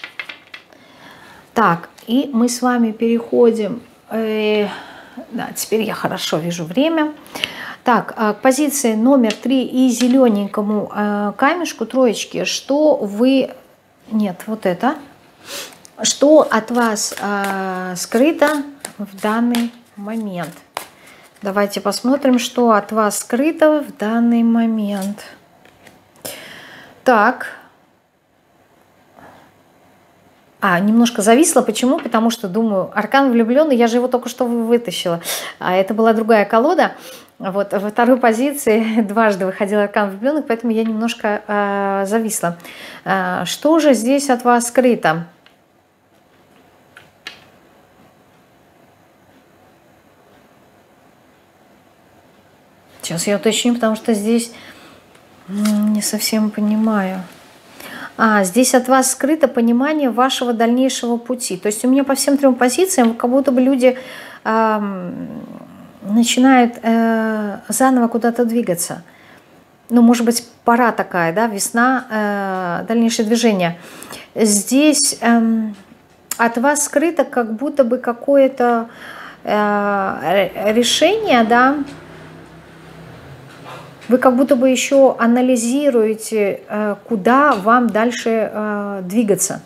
Так, и мы с вами переходим, э, да, теперь я хорошо вижу время. Так, к позиции номер три и зелененькому э, камешку, троечки, что вы, нет, вот это, что от вас э, скрыто в данный момент. Давайте посмотрим, что от вас скрыто в данный момент. Так. А, немножко зависла. Почему? Потому что, думаю, аркан влюбленный, я же его только что вытащила. А это была другая колода. Вот, во второй позиции дважды выходил аркан влюбленных, поэтому я немножко э, зависла. Э, что же здесь от вас скрыто? Сейчас я уточню, потому что здесь не совсем понимаю. А, здесь от вас скрыто понимание вашего дальнейшего пути. То есть у меня по всем трем позициям как будто бы люди э, начинают э, заново куда-то двигаться. Ну, может быть, пора такая, да, весна, э, дальнейшее движение. Здесь э, от вас скрыто как будто бы какое-то э, решение, да. Вы как будто бы еще анализируете, куда вам дальше двигаться.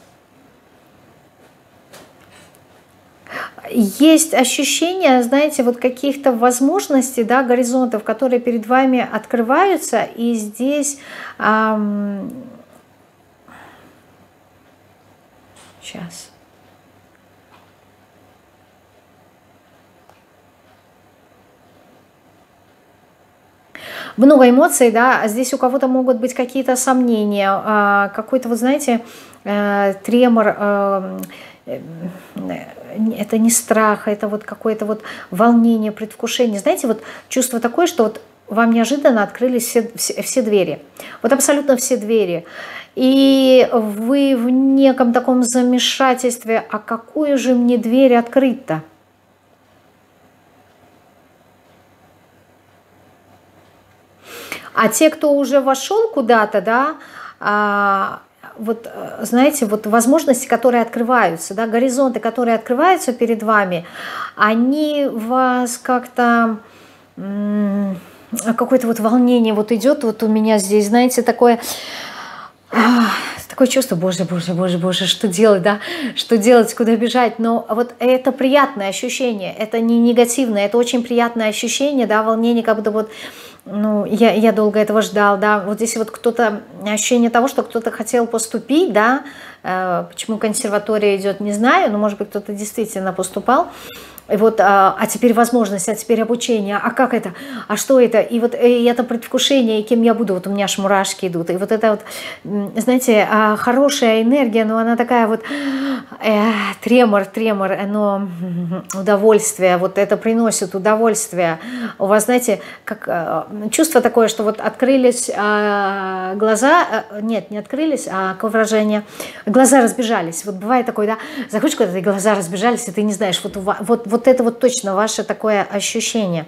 Есть ощущение, знаете, вот каких-то возможностей, да, горизонтов, которые перед вами открываются, и здесь... Эм, сейчас... Много эмоций, да, а здесь у кого-то могут быть какие-то сомнения, какой-то, вы знаете, тремор, это не страх, это вот какое-то вот волнение, предвкушение. Знаете, вот чувство такое, что вот вам неожиданно открылись все, все, все двери, вот абсолютно все двери. И вы в неком таком замешательстве, а какую же мне дверь открыть-то? А те, кто уже вошел куда-то, да, а, вот, знаете, вот возможности, которые открываются, да, горизонты, которые открываются перед вами, они вас как-то, какое-то вот волнение вот идет, вот у меня здесь, знаете, такое... Такое чувство, боже, боже, боже, боже, что делать, да, что делать, куда бежать, но вот это приятное ощущение, это не негативное, это очень приятное ощущение, да, волнение, как будто вот, ну, я, я долго этого ждал, да, вот здесь вот кто-то, ощущение того, что кто-то хотел поступить, да, э, почему консерватория идет, не знаю, но, может быть, кто-то действительно поступал, И вот, а, а теперь возможность, а теперь обучение, а как это, а что это, и вот и это предвкушение, и кем я буду, вот у меня аж мурашки идут, и вот это вот, знаете, хорошая энергия, но она такая вот, э, тремор, тремор, но удовольствие, вот это приносит удовольствие, у вас, знаете, как э, чувство такое, что вот открылись э, глаза, э, нет, не открылись, а какое выражение, глаза разбежались, вот бывает такое, да, заходишь куда-то, и глаза разбежались, и ты не знаешь, вот, вот, вот это вот точно ваше такое ощущение.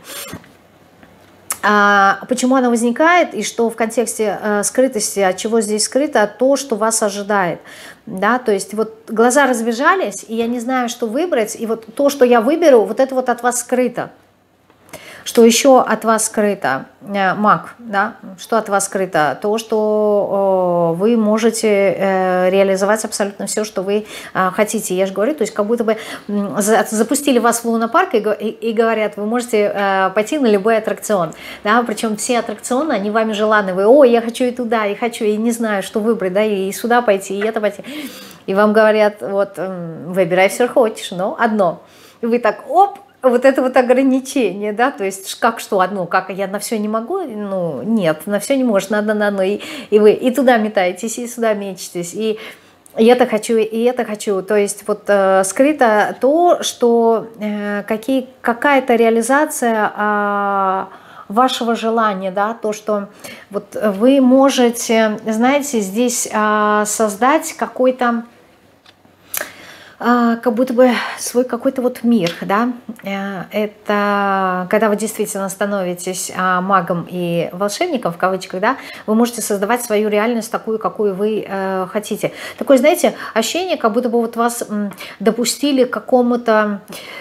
А почему оно возникает и что в контексте э, скрытости, от чего здесь скрыто, то, что вас ожидает. Да, то есть вот глаза разбежались, и я не знаю, что выбрать, и вот то, что я выберу, вот это вот от вас скрыто. Что еще от вас скрыто? Маг, да? Что от вас скрыто? То, что э, вы можете э, реализовать абсолютно все, что вы э, хотите. Я же говорю, то есть как будто бы э, запустили вас в лунопарк и, и, и говорят, вы можете э, пойти на любой аттракцион. Да? Причем все аттракционы, они вами желаны. Вы, о, я хочу и туда, и хочу, и не знаю, что выбрать, да, и сюда пойти, и это пойти. И вам говорят, вот, выбирай все, что хочешь, но одно. И вы так, оп, вот это вот ограничение, да, то есть как что одно, как я на все не могу, ну нет, на все не можешь, надо на одно, и, и вы и туда метаетесь, и сюда мечетесь, и, и это хочу, и это хочу, то есть вот э, скрыто то, что э, какие, какая-то реализация э, вашего желания, да, то, что вот вы можете, знаете, здесь э, создать какой-то как будто бы свой какой-то вот мир, да, это когда вы действительно становитесь магом и волшебником, в кавычках, да, вы можете создавать свою реальность такую, какую вы э, хотите. Такое, знаете, ощущение, как будто бы вот вас допустили к какому-то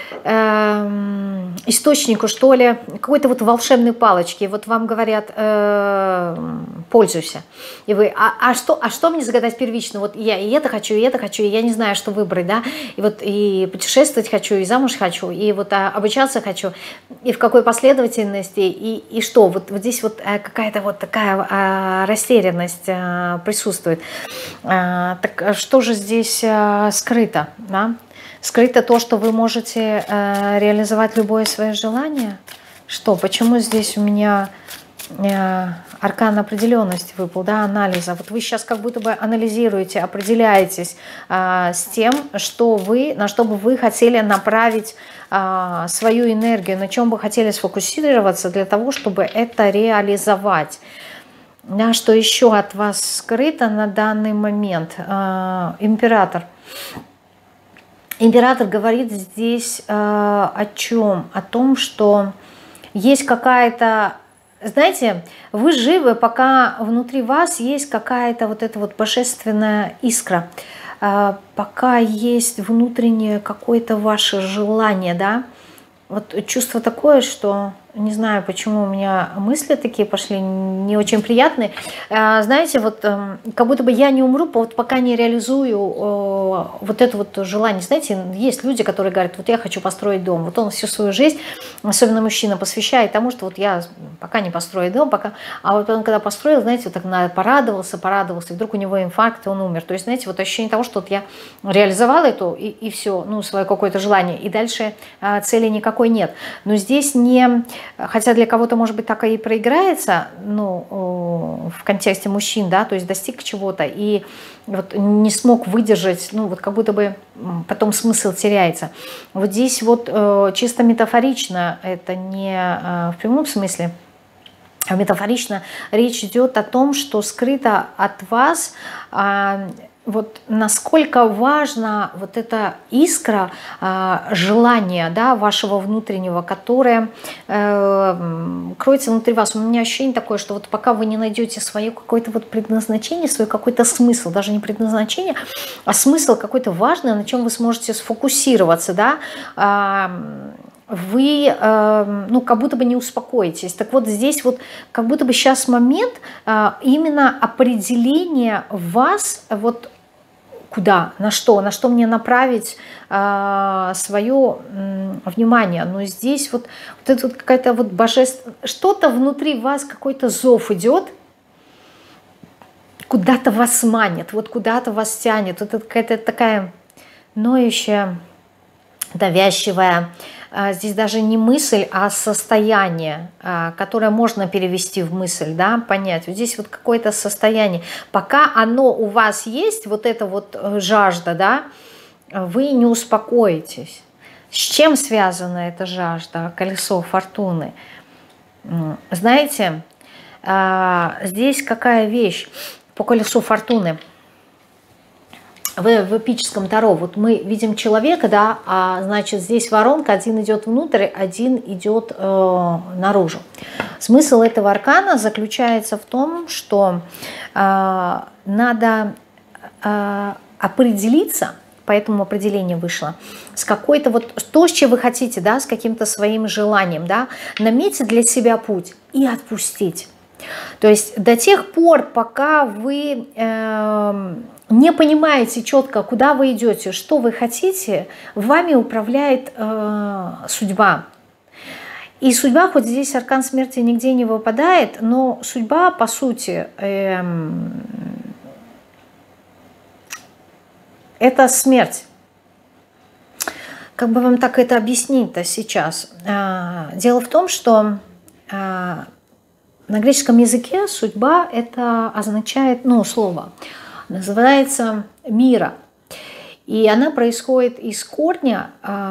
э, источнику, что ли, какой-то вот волшебной палочки, вот вам говорят, э, пользуйся, и вы, а, а, что, а что мне загадать первично, вот я и это хочу, и это хочу, и я не знаю, что выбрать, да, и вот и путешествовать хочу, и замуж хочу, и вот а, обучаться хочу, и в какой последовательности, и, и что, вот, вот здесь вот а, какая-то вот такая а, растерянность а, присутствует. А, так что же здесь а, скрыто, да? Скрыто то, что вы можете а, реализовать любое свое желание? Что, почему здесь у меня а, аркан определенности выпал, да, анализа. Вот вы сейчас как будто бы анализируете, определяетесь а, с тем, что вы, на что бы вы хотели направить а, свою энергию, на чем бы хотели сфокусироваться для того, чтобы это реализовать. Да, что еще от вас скрыто на данный момент? А, император. Император говорит здесь а, о чем? О том, что есть какая-то, знаете, вы живы, пока внутри вас есть какая-то вот эта вот божественная искра, пока есть внутреннее какое-то ваше желание, да, вот чувство такое, что не знаю, почему у меня мысли такие пошли, не очень приятные. Знаете, вот как будто бы я не умру, вот пока не реализую вот это вот желание. Знаете, есть люди, которые говорят, вот я хочу построить дом. Вот он всю свою жизнь, особенно мужчина, посвящает тому, что вот я пока не построю дом, пока... А вот он когда построил, знаете, вот так порадовался, порадовался, и вдруг у него инфаркт, и он умер. То есть, знаете, вот ощущение того, что вот я реализовала это, и, и все, ну, свое какое-то желание, и дальше цели никакой нет. Но здесь не... Хотя для кого-то, может быть, так и проиграется, ну, в контексте мужчин, да, то есть достиг чего-то и вот не смог выдержать, ну, вот как будто бы потом смысл теряется. Вот здесь вот чисто метафорично, это не в прямом смысле, а метафорично речь идет о том, что скрыто от вас вот насколько важна вот эта искра э, желания, да, вашего внутреннего, которое э, кроется внутри вас. У меня ощущение такое, что вот пока вы не найдете свое какое-то вот предназначение, свой какой-то смысл, даже не предназначение, а смысл какой-то важный, на чем вы сможете сфокусироваться, да, э, вы, э, ну, как будто бы не успокоитесь. Так вот здесь вот как будто бы сейчас момент э, именно определения вас, вот куда, на что, на что мне направить э, свое э, внимание. Но здесь вот, вот это вот какая-то вот божественная, что-то внутри вас, какой-то зов идет, куда-то вас манит, вот куда-то вас тянет. Вот это какая-то такая ноющая, давящая, здесь даже не мысль, а состояние, которое можно перевести в мысль, да, понять. Вот здесь вот какое-то состояние. Пока оно у вас есть, вот эта вот жажда, да, вы не успокоитесь. С чем связана эта жажда? Колесо фортуны. Знаете, здесь какая вещь по колесу фортуны? В, в эпическом Таро вот мы видим человека, да, а значит здесь воронка, один идет внутрь, один идет э, наружу. Смысл этого аркана заключается в том, что э, надо э, определиться, по этому определению вышло, с какой-то вот, то, с чем вы хотите, да, с каким-то своим желанием, да, наметить для себя путь и отпустить. То есть до тех пор, пока вы э, не понимаете четко, куда вы идете, что вы хотите, вами управляет э, судьба. И судьба, хоть здесь аркан смерти нигде не выпадает, но судьба, по сути, э, это смерть. Как бы вам так это объяснить-то сейчас? Э, дело в том, что э, на греческом языке судьба это означает, ну, слово, называется мира. И она происходит из корня,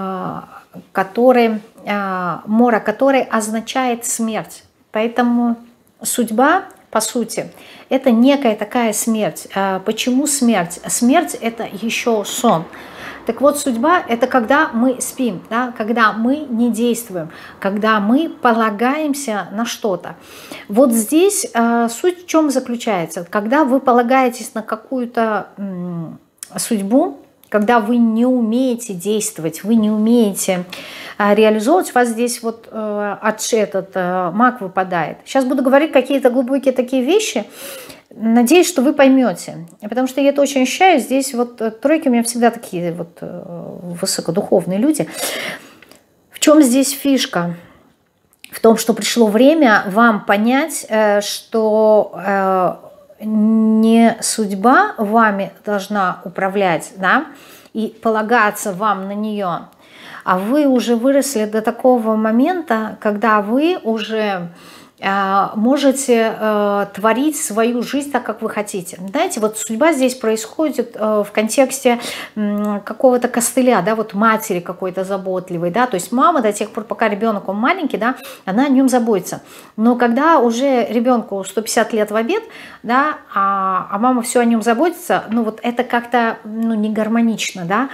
который, мора, который означает смерть. Поэтому судьба, по сути, это некая такая смерть. Почему смерть? Смерть это еще сон. Так вот, судьба – это когда мы спим, да, когда мы не действуем, когда мы полагаемся на что-то. Вот здесь э, суть в чем заключается? Когда вы полагаетесь на какую-то э, судьбу, когда вы не умеете действовать, вы не умеете э, реализовывать, у вас здесь вот э, этот э, маг выпадает. Сейчас буду говорить какие-то глубокие такие вещи. Надеюсь, что вы поймете, потому что я это очень ощущаю. Здесь вот тройки у меня всегда такие вот высокодуховные люди. В чем здесь фишка? В том, что пришло время вам понять, что не судьба вами должна управлять, да, и полагаться вам на нее, а вы уже выросли до такого момента, когда вы уже можете э, творить свою жизнь так, как вы хотите. Знаете, вот судьба здесь происходит э, в контексте э, какого-то костыля, да, вот матери какой-то заботливой, да, то есть мама до тех пор, пока ребенок он маленький, да, она о нем заботится. Но когда уже ребенку сто пятьдесят лет в обед, да, а, а мама все о нем заботится, ну вот это как-то, ну, не гармонично, да,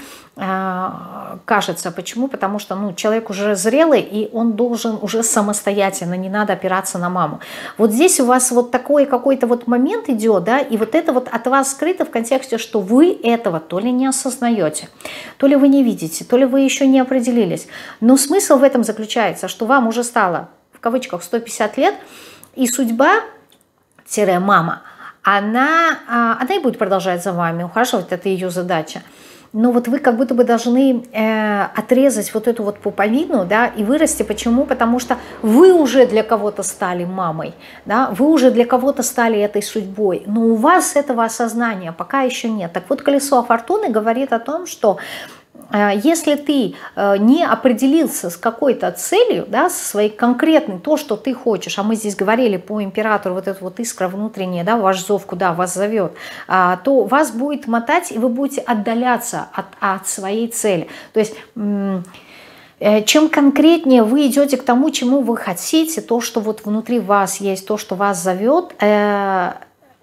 кажется. Почему? Потому что, ну, человек уже зрелый, и он должен уже самостоятельно, не надо опираться на маму. Вот здесь у вас вот такой какой-то вот момент идет, да, и вот это вот от вас скрыто в контексте, что вы этого то ли не осознаете, то ли вы не видите, то ли вы еще не определились. Но смысл в этом заключается, что вам уже стало, в кавычках, сто пятьдесят лет, и судьба-мама, она, она и будет продолжать за вами ухаживать, это ее задача. Но вот вы как будто бы должны э, отрезать вот эту вот пуповину, да, и вырасти. Почему? Потому что вы уже для кого-то стали мамой, да, вы уже для кого-то стали этой судьбой, но у вас этого осознания пока еще нет. Так вот, колесо фортуны говорит о том, что э, если ты э, не определился с какой-то целью, да, со своей конкретной, то, что ты хочешь, а мы здесь говорили по императору, вот эта вот искра внутренняя, да, ваш зов, куда вас зовет, э, то вас будет мотать, и вы будете отдаляться от, от своей цели. То есть э, чем конкретнее вы идете к тому, чему вы хотите, то, что вот внутри вас есть, то, что вас зовет, э,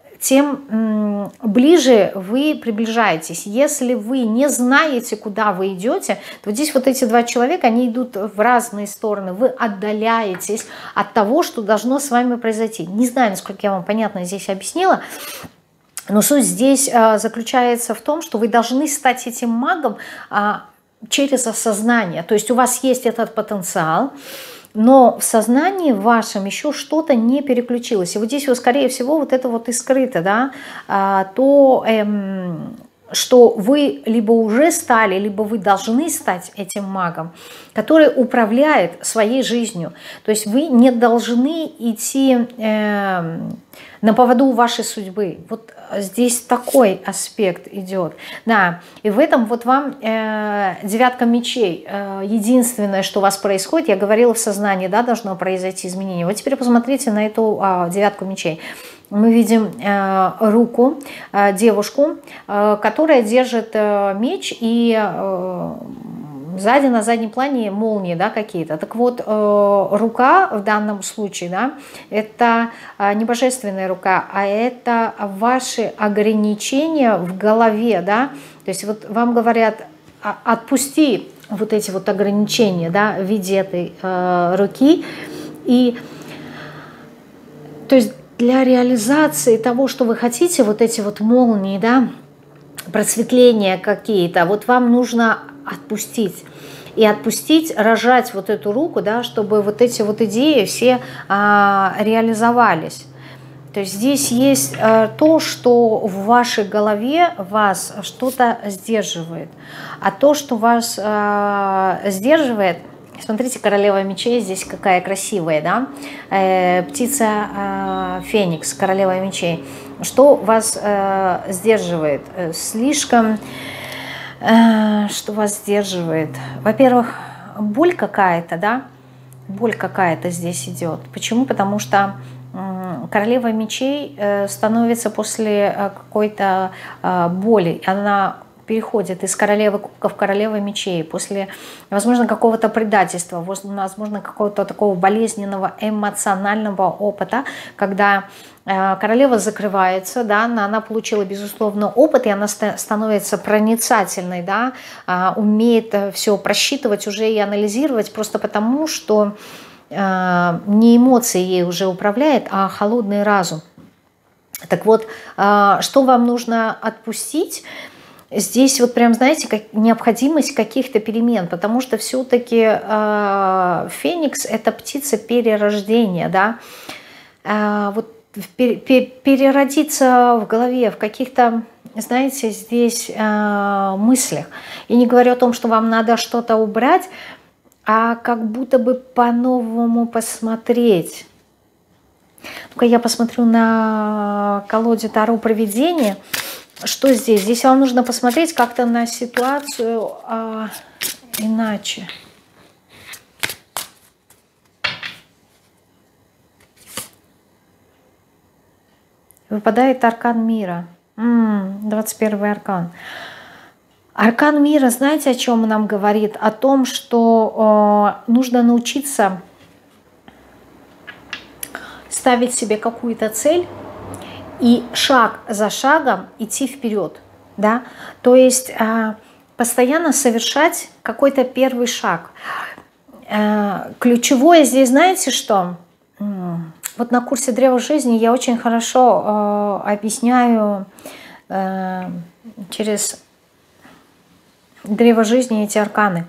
тем ближе вы приближаетесь. Если вы не знаете, куда вы идете, то здесь вот эти два человека, они идут в разные стороны. Вы отдаляетесь от того, что должно с вами произойти. Не знаю, насколько я вам понятно здесь объяснила, но суть здесь заключается в том, что вы должны стать этим магом через осознание. То есть у вас есть этот потенциал, но в сознании вашем еще что-то не переключилось. И вот здесь, вот, скорее всего, вот это вот и скрыто, да, то, эм, что вы либо уже стали, либо вы должны стать этим магом, который управляет своей жизнью. То есть вы не должны идти... Эм, на поводу вашей судьбы. Вот здесь такой аспект идет. Да, и в этом вот вам э, девятка мечей. Э, единственное, что у вас происходит, я говорила, в сознании, да, должно произойти изменение. Вот теперь посмотрите на эту э, девятку мечей. Мы видим э, руку, э, девушку, э, которая держит э, меч, и э, сзади на заднем плане молнии, да, какие-то. Так вот, э, рука в данном случае, да, это э, не божественная рука, а это ваши ограничения в голове, да. То есть вот вам говорят, отпусти вот эти вот ограничения, да, в виде этой э, руки. И, то есть, для реализации того, что вы хотите, вот эти вот молнии, да, просветления какие-то, вот вам нужно отпустить. И отпустить, рожать вот эту руку, да, чтобы вот эти вот идеи все а, реализовались. То есть здесь есть а, то, что в вашей голове вас что-то сдерживает. А то, что вас а, сдерживает... Смотрите, королева мечей здесь какая красивая, да? Э, птица э, Феникс, королева мечей. Что вас э, сдерживает? Слишком... Э, что вас сдерживает? Во-первых, боль какая-то, да? Боль какая-то здесь идет. Почему? Потому что э, королева мечей э, становится после э, какой-то э, боли. Она переходит из королевы кубков в королеву мечей, после, возможно, какого-то предательства, возможно, какого-то такого болезненного эмоционального опыта, когда э, королева закрывается, да, она, она получила, безусловно, опыт, и она становится проницательной, да, э, умеет все просчитывать уже и анализировать, просто потому, что э, не эмоции ей уже управляет, а холодный разум. Так вот, э, что вам нужно отпустить? Здесь вот прям, знаете, как необходимость каких-то перемен, потому что все-таки э, Феникс – это птица перерождения, да, э, вот пер, пер, переродиться в голове, в каких-то, знаете, здесь э, мыслях. И не говорю о том, что вам надо что-то убрать, а как будто бы по-новому посмотреть. Ну-ка я посмотрю на колоде Таро провидения. Что здесь? Здесь вам нужно посмотреть как-то на ситуацию а, иначе. Выпадает аркан мира. М-м, двадцать первый аркан. Аркан мира, знаете, о чем нам говорит? О том, что э, нужно научиться ставить себе какую-то цель, и шаг за шагом идти вперед, да, то есть э, постоянно совершать какой-то первый шаг. Э, ключевое здесь, знаете что? Вот на курсе Древа жизни я очень хорошо э, объясняю э, через Древо жизни эти арканы.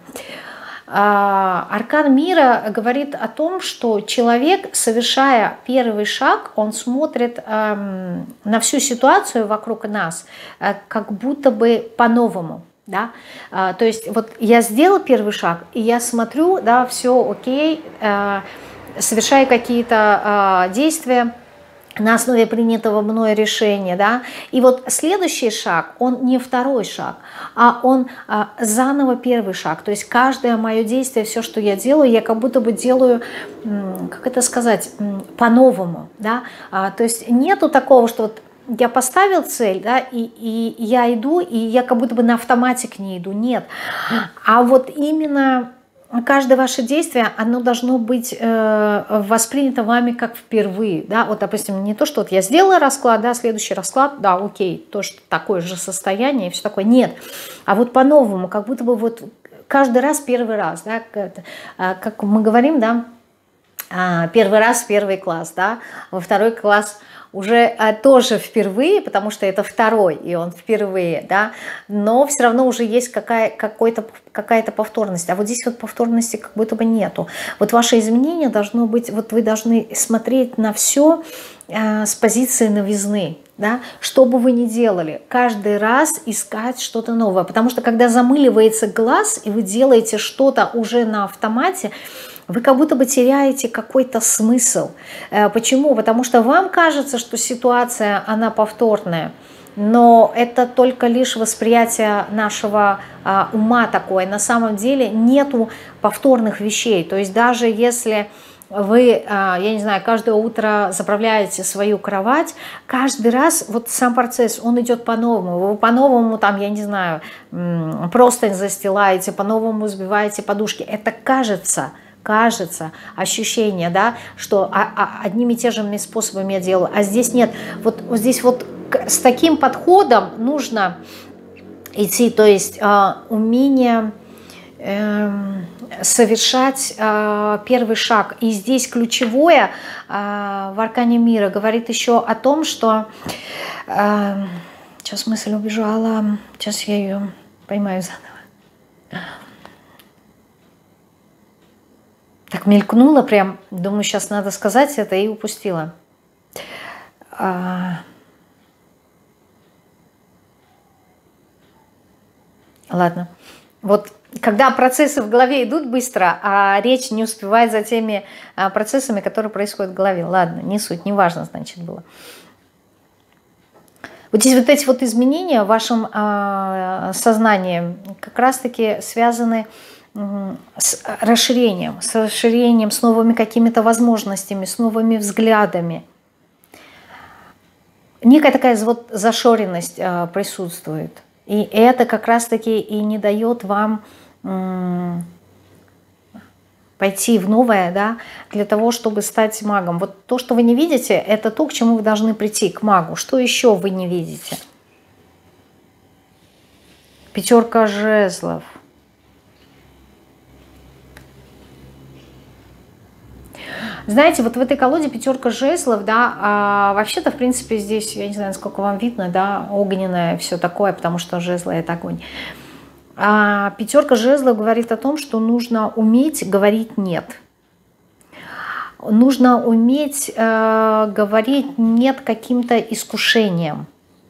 Аркан мира говорит о том, что человек, совершая первый шаг, он смотрит э, на всю ситуацию вокруг нас э, как будто бы по-новому. Да? Э, то есть вот я сделал первый шаг, и я смотрю, да, все окей, э, совершаю какие-то э, действия на основе принятого мной решения, да, и вот следующий шаг, он не второй шаг, а он а, заново первый шаг, то есть каждое мое действие, все, что я делаю, я как будто бы делаю, как это сказать, по-новому, да, а, то есть нету такого, что вот я поставил цель, да, и, и я иду, и я как будто бы на автомате к ней иду, нет, а вот именно... Каждое ваше действие, оно должно быть э, воспринято вами как впервые. Да? Вот, допустим, не то, что вот я сделала расклад, да, следующий расклад, да, окей, то, что такое же состояние и все такое. Нет, а вот по-новому, как будто бы вот каждый раз первый раз, да, как, как мы говорим, да, первый раз первый класс, да, во второй класс уже тоже впервые, потому что это второй, и он впервые, да, но все равно уже есть какая, какой-то, какая-то повторность, а вот здесь вот повторности как будто бы нету. Вот ваше изменение должно быть, вот вы должны смотреть на все э, с позиции новизны, да, что бы вы ни делали, каждый раз искать что-то новое, потому что когда замыливается глаз, и вы делаете что-то уже на автомате, вы как будто бы теряете какой-то смысл. Почему? Потому что вам кажется, что ситуация, она повторная. Но это только лишь восприятие нашего а, ума такое. На самом деле нету повторных вещей. То есть даже если вы, а, я не знаю, каждое утро заправляете свою кровать, каждый раз вот сам процесс, он идет по-новому. Вы по-новому там, я не знаю, простынь застилаете, по-новому сбиваете подушки. Это кажется... кажется, ощущение, да, что а, а, одними и теми же способами я делаю, а здесь нет. Вот, вот здесь вот с таким подходом нужно идти, то есть э, умение э, совершать э, первый шаг. И здесь ключевое э, в аркане мира говорит еще о том, что э, сейчас мысль убежала, сейчас я ее поймаю заново. Так мелькнула прям, думаю, сейчас надо сказать это, и упустила. А... Ладно. Вот когда процессы в голове идут быстро, а речь не успевает за теми процессами, которые происходят в голове. Ладно, не суть, не важно, значит, было. Вот здесь вот эти вот изменения в вашем а, сознании как раз-таки связаны с расширением, с расширением, с новыми какими-то возможностями, с новыми взглядами. Некая такая вот зашоренность э, присутствует. И это как раз-таки и не дает вам э, пойти в новое, да, для того, чтобы стать магом. Вот то, что вы не видите, это то, к чему вы должны прийти, к магу. Что еще вы не видите? Пятерка жезлов. Знаете, вот в этой колоде пятерка жезлов, да, а вообще-то, в принципе, здесь, я не знаю, насколько вам видно, да, огненное все такое, потому что жезлы — это огонь. А пятерка жезлов говорит о том, что нужно уметь говорить «нет». Нужно уметь э, говорить «нет» каким-то искушениям.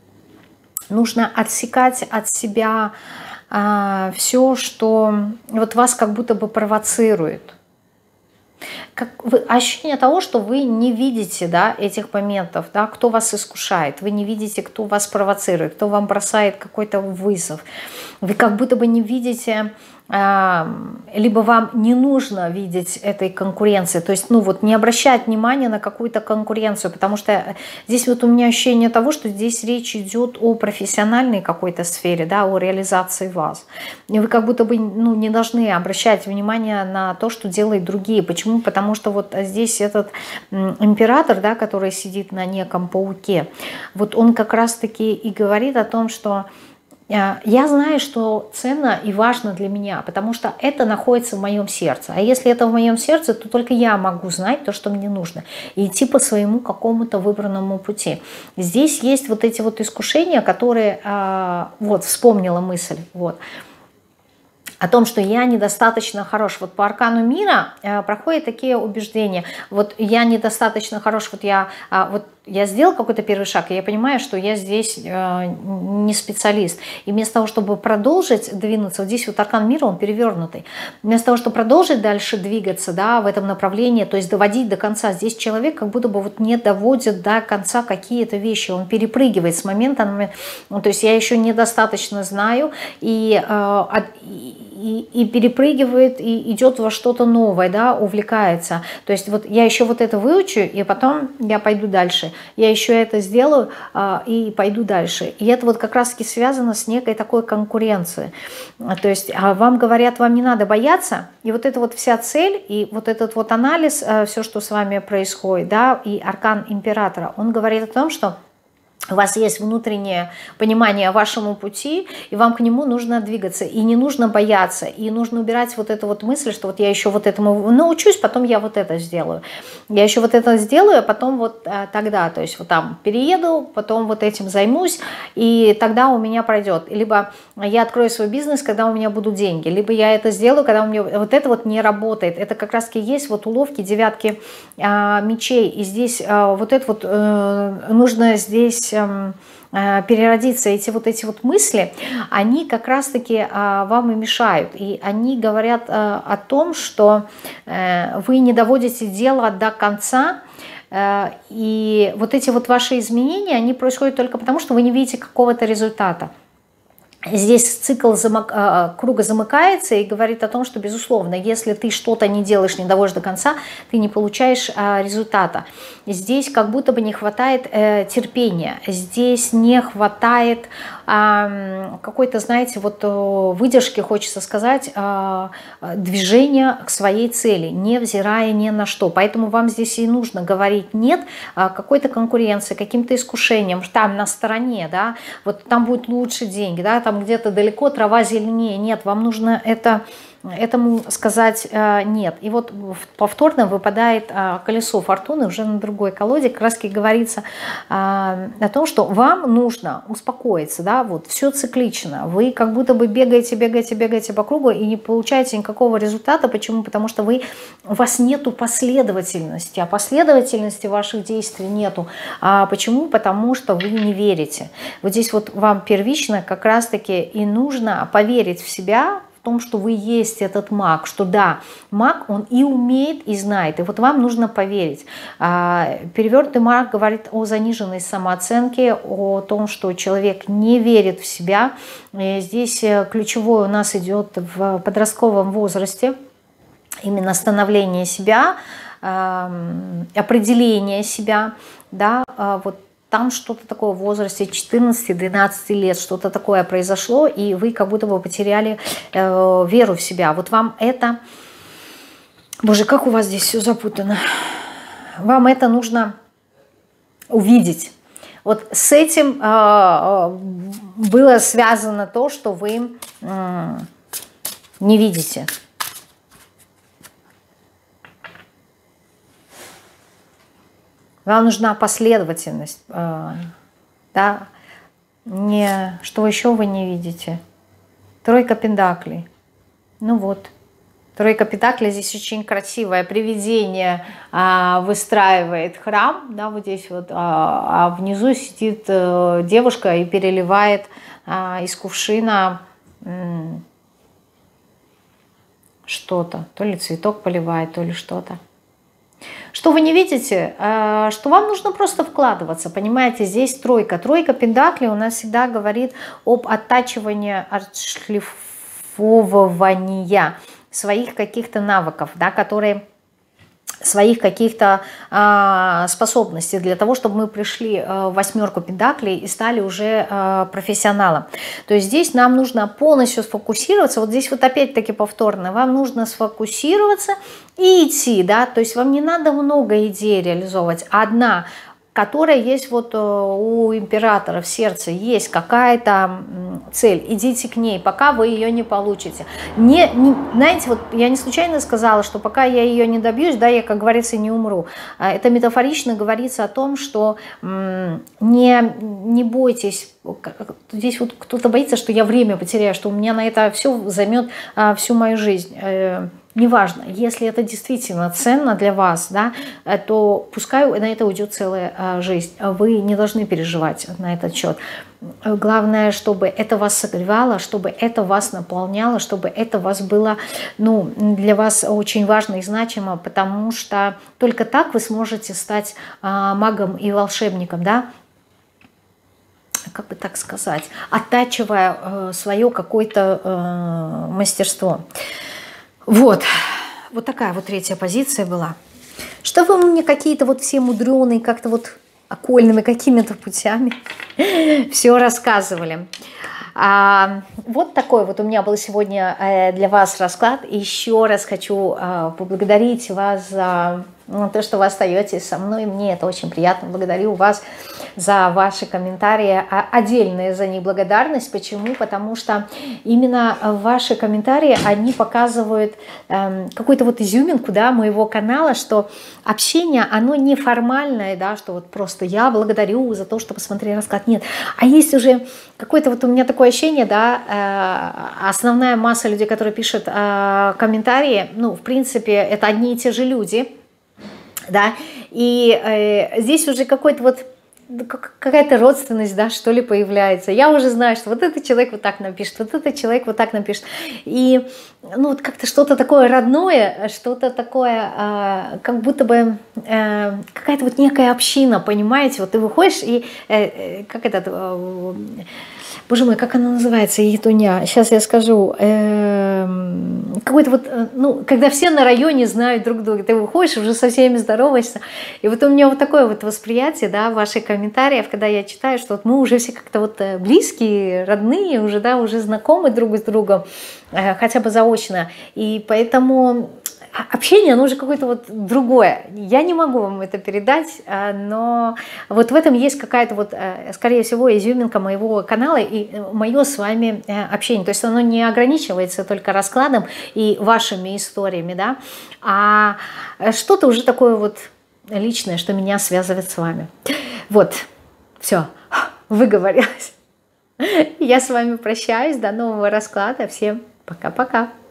Нужно отсекать от себя э, все, что вот вас как будто бы провоцирует. Как вы, ощущение того, что вы не видите, да, этих моментов, да, кто вас искушает, вы не видите, кто вас провоцирует, кто вам бросает какой-то вызов. Вы как будто бы не видите, э, либо вам не нужно видеть этой конкуренции, то есть, ну вот, не обращать внимания на какую-то конкуренцию, потому что здесь вот у меня ощущение того, что здесь речь идет о профессиональной какой-то сфере, да, о реализации вас. И вы как будто бы, ну, не должны обращать внимание на то, что делают другие. Почему? Потому что вот здесь этот император, да, который сидит на неком пауке, вот он как раз-таки и говорит о том, что я знаю, что ценно и важно для меня, потому что это находится в моем сердце. А если это в моем сердце, то только я могу знать то, что мне нужно, и идти по своему какому-то выбранному пути. Здесь есть вот эти вот искушения, которые, вот, вспомнила мысль, вот, о том, что я недостаточно хорош. Вот по аркану мира э, проходят такие убеждения. Вот я недостаточно хорош, вот я, э, вот я сделал какой-то первый шаг, и я понимаю, что я здесь э, не специалист. И вместо того, чтобы продолжить двинуться, вот здесь вот аркан мира, он перевернутый. Вместо того, чтобы продолжить дальше двигаться, да, в этом направлении, то есть доводить до конца, здесь человек как будто бы вот не доводит до конца какие-то вещи, он перепрыгивает с момента на момент. Ну, то есть я еще недостаточно знаю, и, э, и, и перепрыгивает, и идет во что-то новое, да, увлекается. То есть вот я еще вот это выучу, и потом я пойду дальше. Я еще это сделаю а, и пойду дальше. И это вот как раз-таки связано с некой такой конкуренцией. То есть а вам говорят, вам не надо бояться, и вот эта вот вся цель, и вот этот вот анализ, а, все, что с вами происходит, да, и аркан императора, он говорит о том, что у вас есть внутреннее понимание вашему пути, и вам к нему нужно двигаться, и не нужно бояться, и нужно убирать вот эту вот мысль, что вот я еще вот этому научусь, потом я вот это сделаю. Я еще вот это сделаю, а потом вот а, тогда, то есть вот там перееду, потом вот этим займусь, и тогда у меня пройдет. Либо я открою свой бизнес, когда у меня будут деньги, либо я это сделаю, когда у меня... Вот это вот не работает. Это как раз-таки есть вот уловки, девятки а, мечей, и здесь а, вот это вот а, нужно здесь переродиться, эти вот эти вот мысли, они как раз-таки вам и мешают. И они говорят о том, что вы не доводите дело до конца, и вот эти вот ваши изменения, они происходят только потому, что вы не видите какого-то результата. Здесь цикл замок, круга замыкается и говорит о том, что, безусловно, если ты что-то не делаешь, не доводишь до конца, ты не получаешь а, результата. Здесь как будто бы не хватает э, терпения, здесь не хватает э, какой-то, знаете, вот выдержки, хочется сказать, э, движения к своей цели, невзирая ни на что. Поэтому вам здесь и нужно говорить «нет» какой-то конкуренции, каким-то искушением, там на стороне, да, вот там будут лучше деньги, да, там где-то далеко трава зеленее. Нет, вам нужно это, этому сказать э, нет. И вот повторно выпадает э, колесо фортуны уже на другой колоде. Как раз таки говорится э, о том, что вам нужно успокоиться. Да? Вот, все циклично. Вы как будто бы бегаете, бегаете, бегаете по кругу и не получаете никакого результата. Почему? Потому что вы, у вас нету последовательности. А последовательности ваших действий нету. А почему? Потому что вы не верите. Вот здесь вот вам первично как раз-таки и нужно поверить в себя, в том, что вы есть этот маг, что да, маг, он и умеет, и знает. И вот вам нужно поверить. Перевертый маг говорит о заниженной самооценке, о том, что человек не верит в себя. И здесь ключевое у нас идет в подростковом возрасте. Именно становление себя, определение себя, да, вот. Там что-то такое в возрасте четырнадцати-двенадцати лет, что-то такое произошло, и вы как будто бы потеряли э, веру в себя. Вот вам это... Боже, как у вас здесь все запутано. Вам это нужно увидеть. Вот с этим э, было связано то, что вы э, не видите. Вам нужна последовательность, да, не, что еще вы не видите. Тройка пентаклей. Ну вот, тройка пентаклей здесь очень красивое. Привидение а, выстраивает храм, да, вот здесь вот, а, а внизу сидит а, девушка и переливает а, из кувшина что-то. То ли цветок поливает, то ли что-то. Что вы не видите? Что вам нужно просто вкладываться, понимаете, здесь тройка. Тройка пентаклей у нас всегда говорит об оттачивании, отшлифовывании своих каких-то навыков, да, которые... своих каких-то э, способностей для того, чтобы мы пришли э, в восьмерку пентаклей и стали уже э, профессионалом. То есть здесь нам нужно полностью сфокусироваться. Вот здесь вот опять-таки повторно. Вам нужно сфокусироваться и идти, да. То есть вам не надо много идей реализовывать. Одна, которая есть вот у императора в сердце, есть какая-то цель, идите к ней, пока вы ее не получите. Не, не, знаете, вот я не случайно сказала, что пока я ее не добьюсь, да, я, как говорится, не умру. Это метафорично говорится о том, что не, не бойтесь, здесь вот кто-то боится, что я время потеряю, что у меня на это все займет всю мою жизнь. Неважно, если это действительно ценно для вас, да, то пускай на это уйдет целая жизнь. Вы не должны переживать на этот счет. Главное, чтобы это вас согревало, чтобы это вас наполняло, чтобы это вас было, ну, для вас очень важно и значимо, потому что только так вы сможете стать магом и волшебником, да, как бы так сказать, оттачивая свое какое-то мастерство. Вот, вот такая вот третья позиция была. Что вы мне какие-то вот все мудреные, как-то вот окольными какими-то путями все рассказывали. А, вот такой вот у меня был сегодня для вас расклад. Еще раз хочу а, поблагодарить вас за ну, то, что вы остаетесь со мной. Мне это очень приятно. Благодарю вас за ваши комментарии. А отдельная за них благодарность. Почему? Потому что именно ваши комментарии, они показывают э, какую-то вот изюминку, да, моего канала, что общение, оно не формальное, да, что вот просто я благодарю за то, что посмотрели расклад. Нет. А есть уже какое-то вот у меня такое ощущение, да, э, основная масса людей, которые пишут э, комментарии, ну, в принципе, это одни и те же люди, да, и э, здесь уже какой-то вот какая-то родственность, да, что ли, появляется. Я уже знаю, что вот этот человек вот так напишет, вот этот человек вот так напишет. И ну, вот как-то что-то такое родное, что-то такое, э, как будто бы э, какая-то вот некая община, понимаете? Вот ты выходишь и, э, как этот, э, боже мой, как она называется, Етуня? Сейчас я скажу. Э, какой-то вот, ну, когда все на районе знают друг друга, ты выходишь, уже со всеми здороваешься. И вот у меня вот такое вот восприятие, да, ваших комментариев, когда я читаю, что вот мы уже все как-то вот близкие, родные, уже, да, уже знакомы друг с другом, хотя бы заочно. И поэтому общение, оно уже какое-то вот другое. Я не могу вам это передать, но вот в этом есть какая-то вот, скорее всего, изюминка моего канала и мое с вами общение. То есть оно не ограничивается только раскладом и вашими историями, да, а что-то уже такое вот личное, что меня связывает с вами. Вот, все, выговорилась. Я с вами прощаюсь, до нового расклада, всем пока-пока.